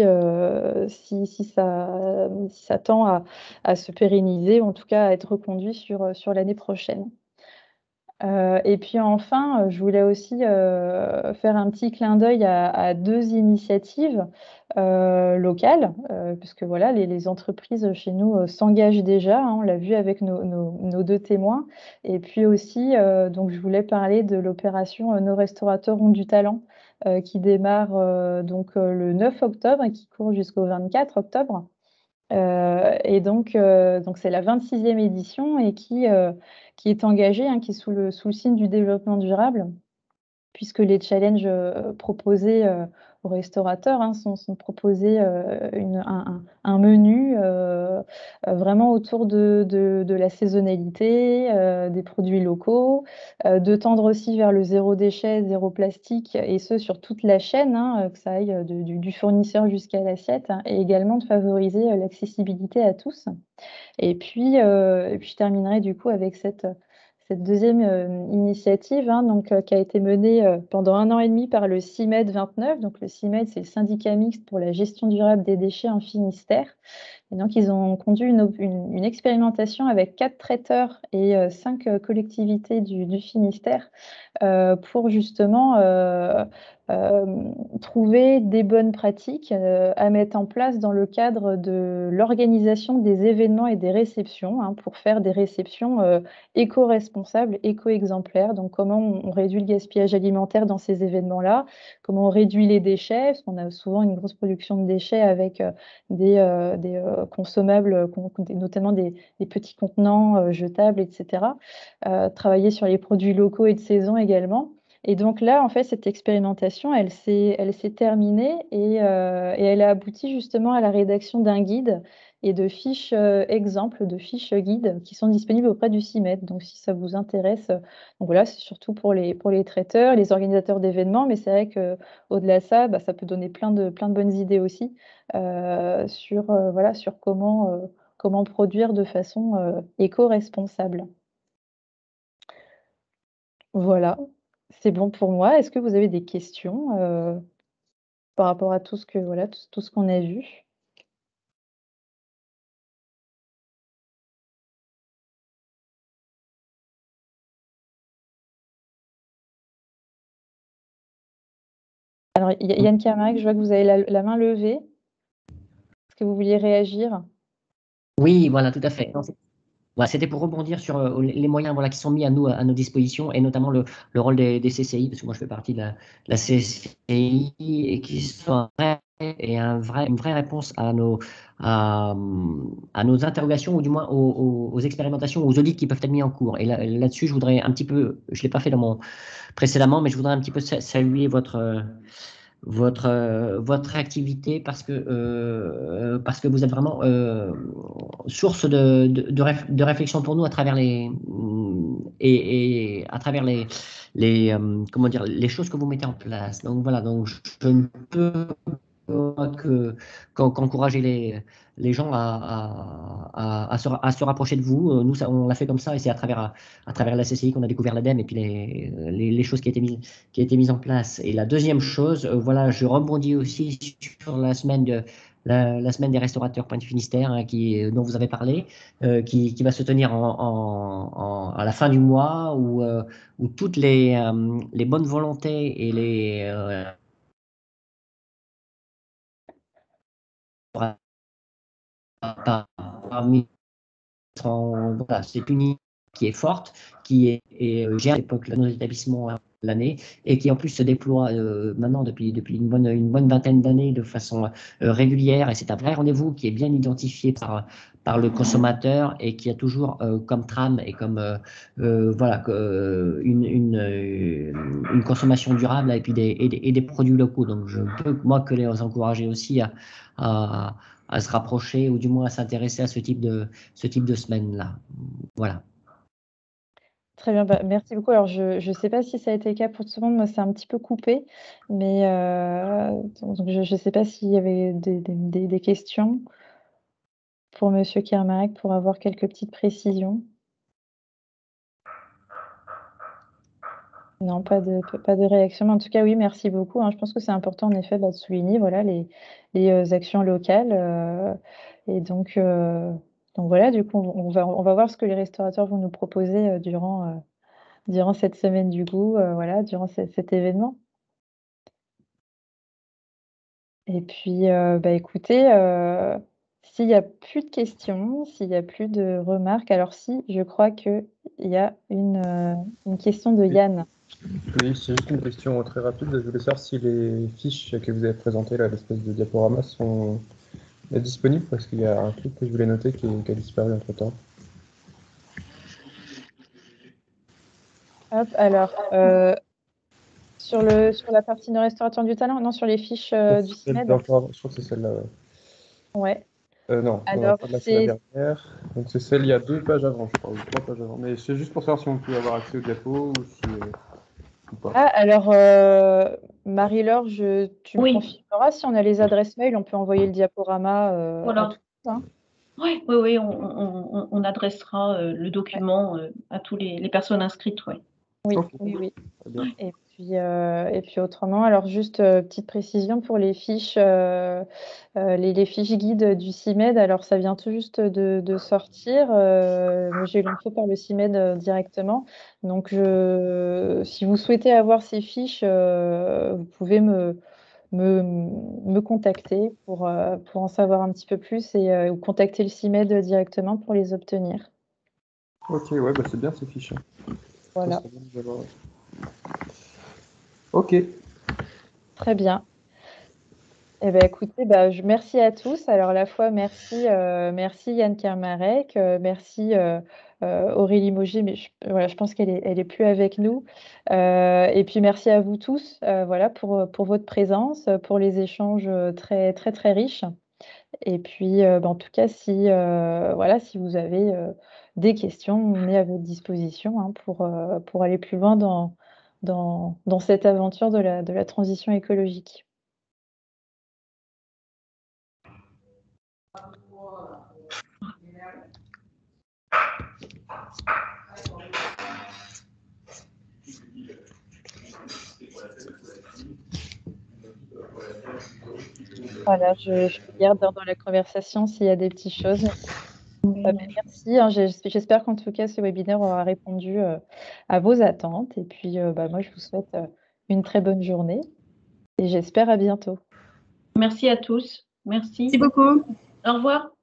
ça tend à se pérenniser, ou en tout cas à être reconduit sur l'année prochaine. Et puis enfin, je voulais aussi faire un petit clin d'œil à 2 initiatives locales, puisque les entreprises chez nous s'engagent déjà, on l'a vu avec nos 2 témoins. Et puis aussi, donc je voulais parler de l'opération Nos restaurateurs ont du talent, qui démarre donc le 9 octobre et qui court jusqu'au 24 octobre. Et donc c'est la 26e édition et qui est engagée, qui est sous le signe du développement durable, puisque les challenges proposés aux restaurateurs sont proposés un menu vraiment autour de la saisonnalité, des produits locaux, de tendre aussi vers le zéro déchet, zéro plastique, et ce sur toute la chaîne, que ça aille du fournisseur jusqu'à l'assiette, et également de favoriser l'accessibilité à tous. Et puis je terminerai du coup avec cette deuxième initiative, qui a été menée pendant 1 an et demi par le CIMED 29. Donc le CIMED, c'est le syndicat mixte pour la gestion durable des déchets en Finistère. Et donc ils ont conduit une expérimentation avec 4 traiteurs et 5 collectivités du Finistère pour justement trouver des bonnes pratiques à mettre en place dans le cadre de l'organisation des événements et des réceptions, pour faire des réceptions éco-responsables, éco-exemplaires. Donc comment on réduit le gaspillage alimentaire dans ces événements-là, comment on réduit les déchets, parce qu'on a souvent une grosse production de déchets avec des consommables, notamment des petits contenants jetables, etc. Travailler sur les produits locaux et de saison également. Et donc là, en fait, cette expérimentation, elle s'est terminée et elle a abouti justement à la rédaction d'un guide et de fiches exemples, de fiches guides qui sont disponibles auprès du CIMED. Donc, si ça vous intéresse, donc voilà, c'est surtout pour les traiteurs, les organisateurs d'événements, mais c'est vrai qu'au-delà de ça, ça peut donner plein de bonnes idées aussi sur, voilà, sur comment produire de façon éco-responsable. Voilà, c'est bon pour moi. Est-ce que vous avez des questions par rapport à tout ce que voilà, tout ce qu'on a vu? Alors, Yann Carmack, je vois que vous avez la main levée. Est-ce que vous vouliez réagir? Oui, voilà, tout à fait. Non, voilà, c'était pour rebondir sur les moyens voilà, qui sont mis à nos dispositions, et notamment le rôle des CCI, parce que moi je fais partie de la CCI, et qui sont une vraie réponse à nos interrogations, ou du moins aux expérimentations, aux audits qui peuvent être mis en cours. Et là-dessus, je voudrais un petit peu, je ne l'ai pas fait précédemment, mais je voudrais un petit peu saluer votre activité, parce que vous êtes vraiment source de réflexion pour nous à travers et à travers comment dire, les choses que vous mettez en place. Donc voilà, donc je ne peux qu'encourager les gens à se rapprocher de vous. Nous, on l'a fait comme ça, et c'est à travers la CCI qu'on a découvert l'ADEME, et puis les choses qui étaient mises en place. Et la deuxième chose, voilà, je rebondis aussi sur la semaine des restaurateurs Pointe Finistère, hein, dont vous avez parlé, qui va se tenir à la fin du mois, où toutes les bonnes volontés et parmi voilà, c'est une idée qui est forte, qui gère à l'époque nos établissements l'année, et qui en plus se déploie maintenant depuis une bonne vingtaine d'années de façon régulière. Et c'est un vrai rendez-vous qui est bien identifié par le consommateur, et qui a toujours comme trame et comme voilà, une consommation durable, et puis des produits locaux. Donc je ne peux moi que les encourager aussi à se rapprocher, ou du moins à s'intéresser à ce type de semaine-là. Voilà. Très bien, merci beaucoup. Alors je ne sais pas si ça a été le cas pour tout le monde, moi c'est un petit peu coupé, mais donc je ne sais pas s'il y avait des questions pour Monsieur Kermarek, pour avoir quelques petites précisions. Non, pas de réaction, mais en tout cas, oui, merci beaucoup, hein. Je pense que c'est important en effet de souligner, voilà, les actions locales, et donc voilà, du coup, on va voir ce que les restaurateurs vont nous proposer durant cette semaine du goût, voilà, durant cet événement. Et puis, écoutez, s'il n'y a plus de questions, s'il n'y a plus de remarques, alors si, je crois qu'il y a une question de Yann. Oui, c'est juste une question très rapide. Je voulais savoir si les fiches que vous avez présentées, là, l'espèce de diaporama, sont disponibles, parce qu'il y a un truc que je voulais noter qui a disparu entre-temps. Hop, alors, sur la partie de restauration du talent, non, sur les fiches du CIMED. Je crois que c'est celle-là. Ouais. Non, alors là, c'est la dernière. Donc c'est celle, il y a 2 pages avant, je crois, ou 3 pages avant. Mais c'est juste pour savoir si on peut avoir accès au diapo, ou si ou pas. Ah, alors, Marie-Laure, tu me Oui. confirmeras si on a les adresses mail, on peut envoyer le diaporama Voilà. à tous, hein. Oui, on adressera le document à tous les personnes inscrites, ouais. Oui, Ok. oui. Très bien. Et puis autrement, alors juste petite précision pour les fiches, les fiches guides du CIMED. Alors ça vient tout juste de sortir. Moi, j'ai eu l'info par le CIMED directement. Donc si vous souhaitez avoir ces fiches, vous pouvez me contacter pour en savoir un petit peu plus, ou contacter le CIMED directement pour les obtenir. Ok, ouais, c'est bien ces fiches. Voilà. Ça, c'est bien de les avoir, ouais. Ok. Très bien. Eh ben, écoutez, merci à tous. Alors, à la fois, merci Yann Kermarek, merci Aurélie Mauger, mais voilà, je pense qu'elle est plus avec nous. Et puis merci à vous tous, voilà, pour votre présence, pour les échanges très, très, très riches. Et puis, en tout cas, si vous avez des questions, on est à votre disposition, hein, pour aller plus loin dans cette aventure de la transition écologique. Voilà, je regarde dans la conversation s'il y a des petites choses. Merci, hein, j'espère qu'en tout cas, ce webinaire aura répondu à vos attentes. Et puis, moi, je vous souhaite une très bonne journée et j'espère à bientôt. Merci à tous. Merci. Merci beaucoup. Au revoir.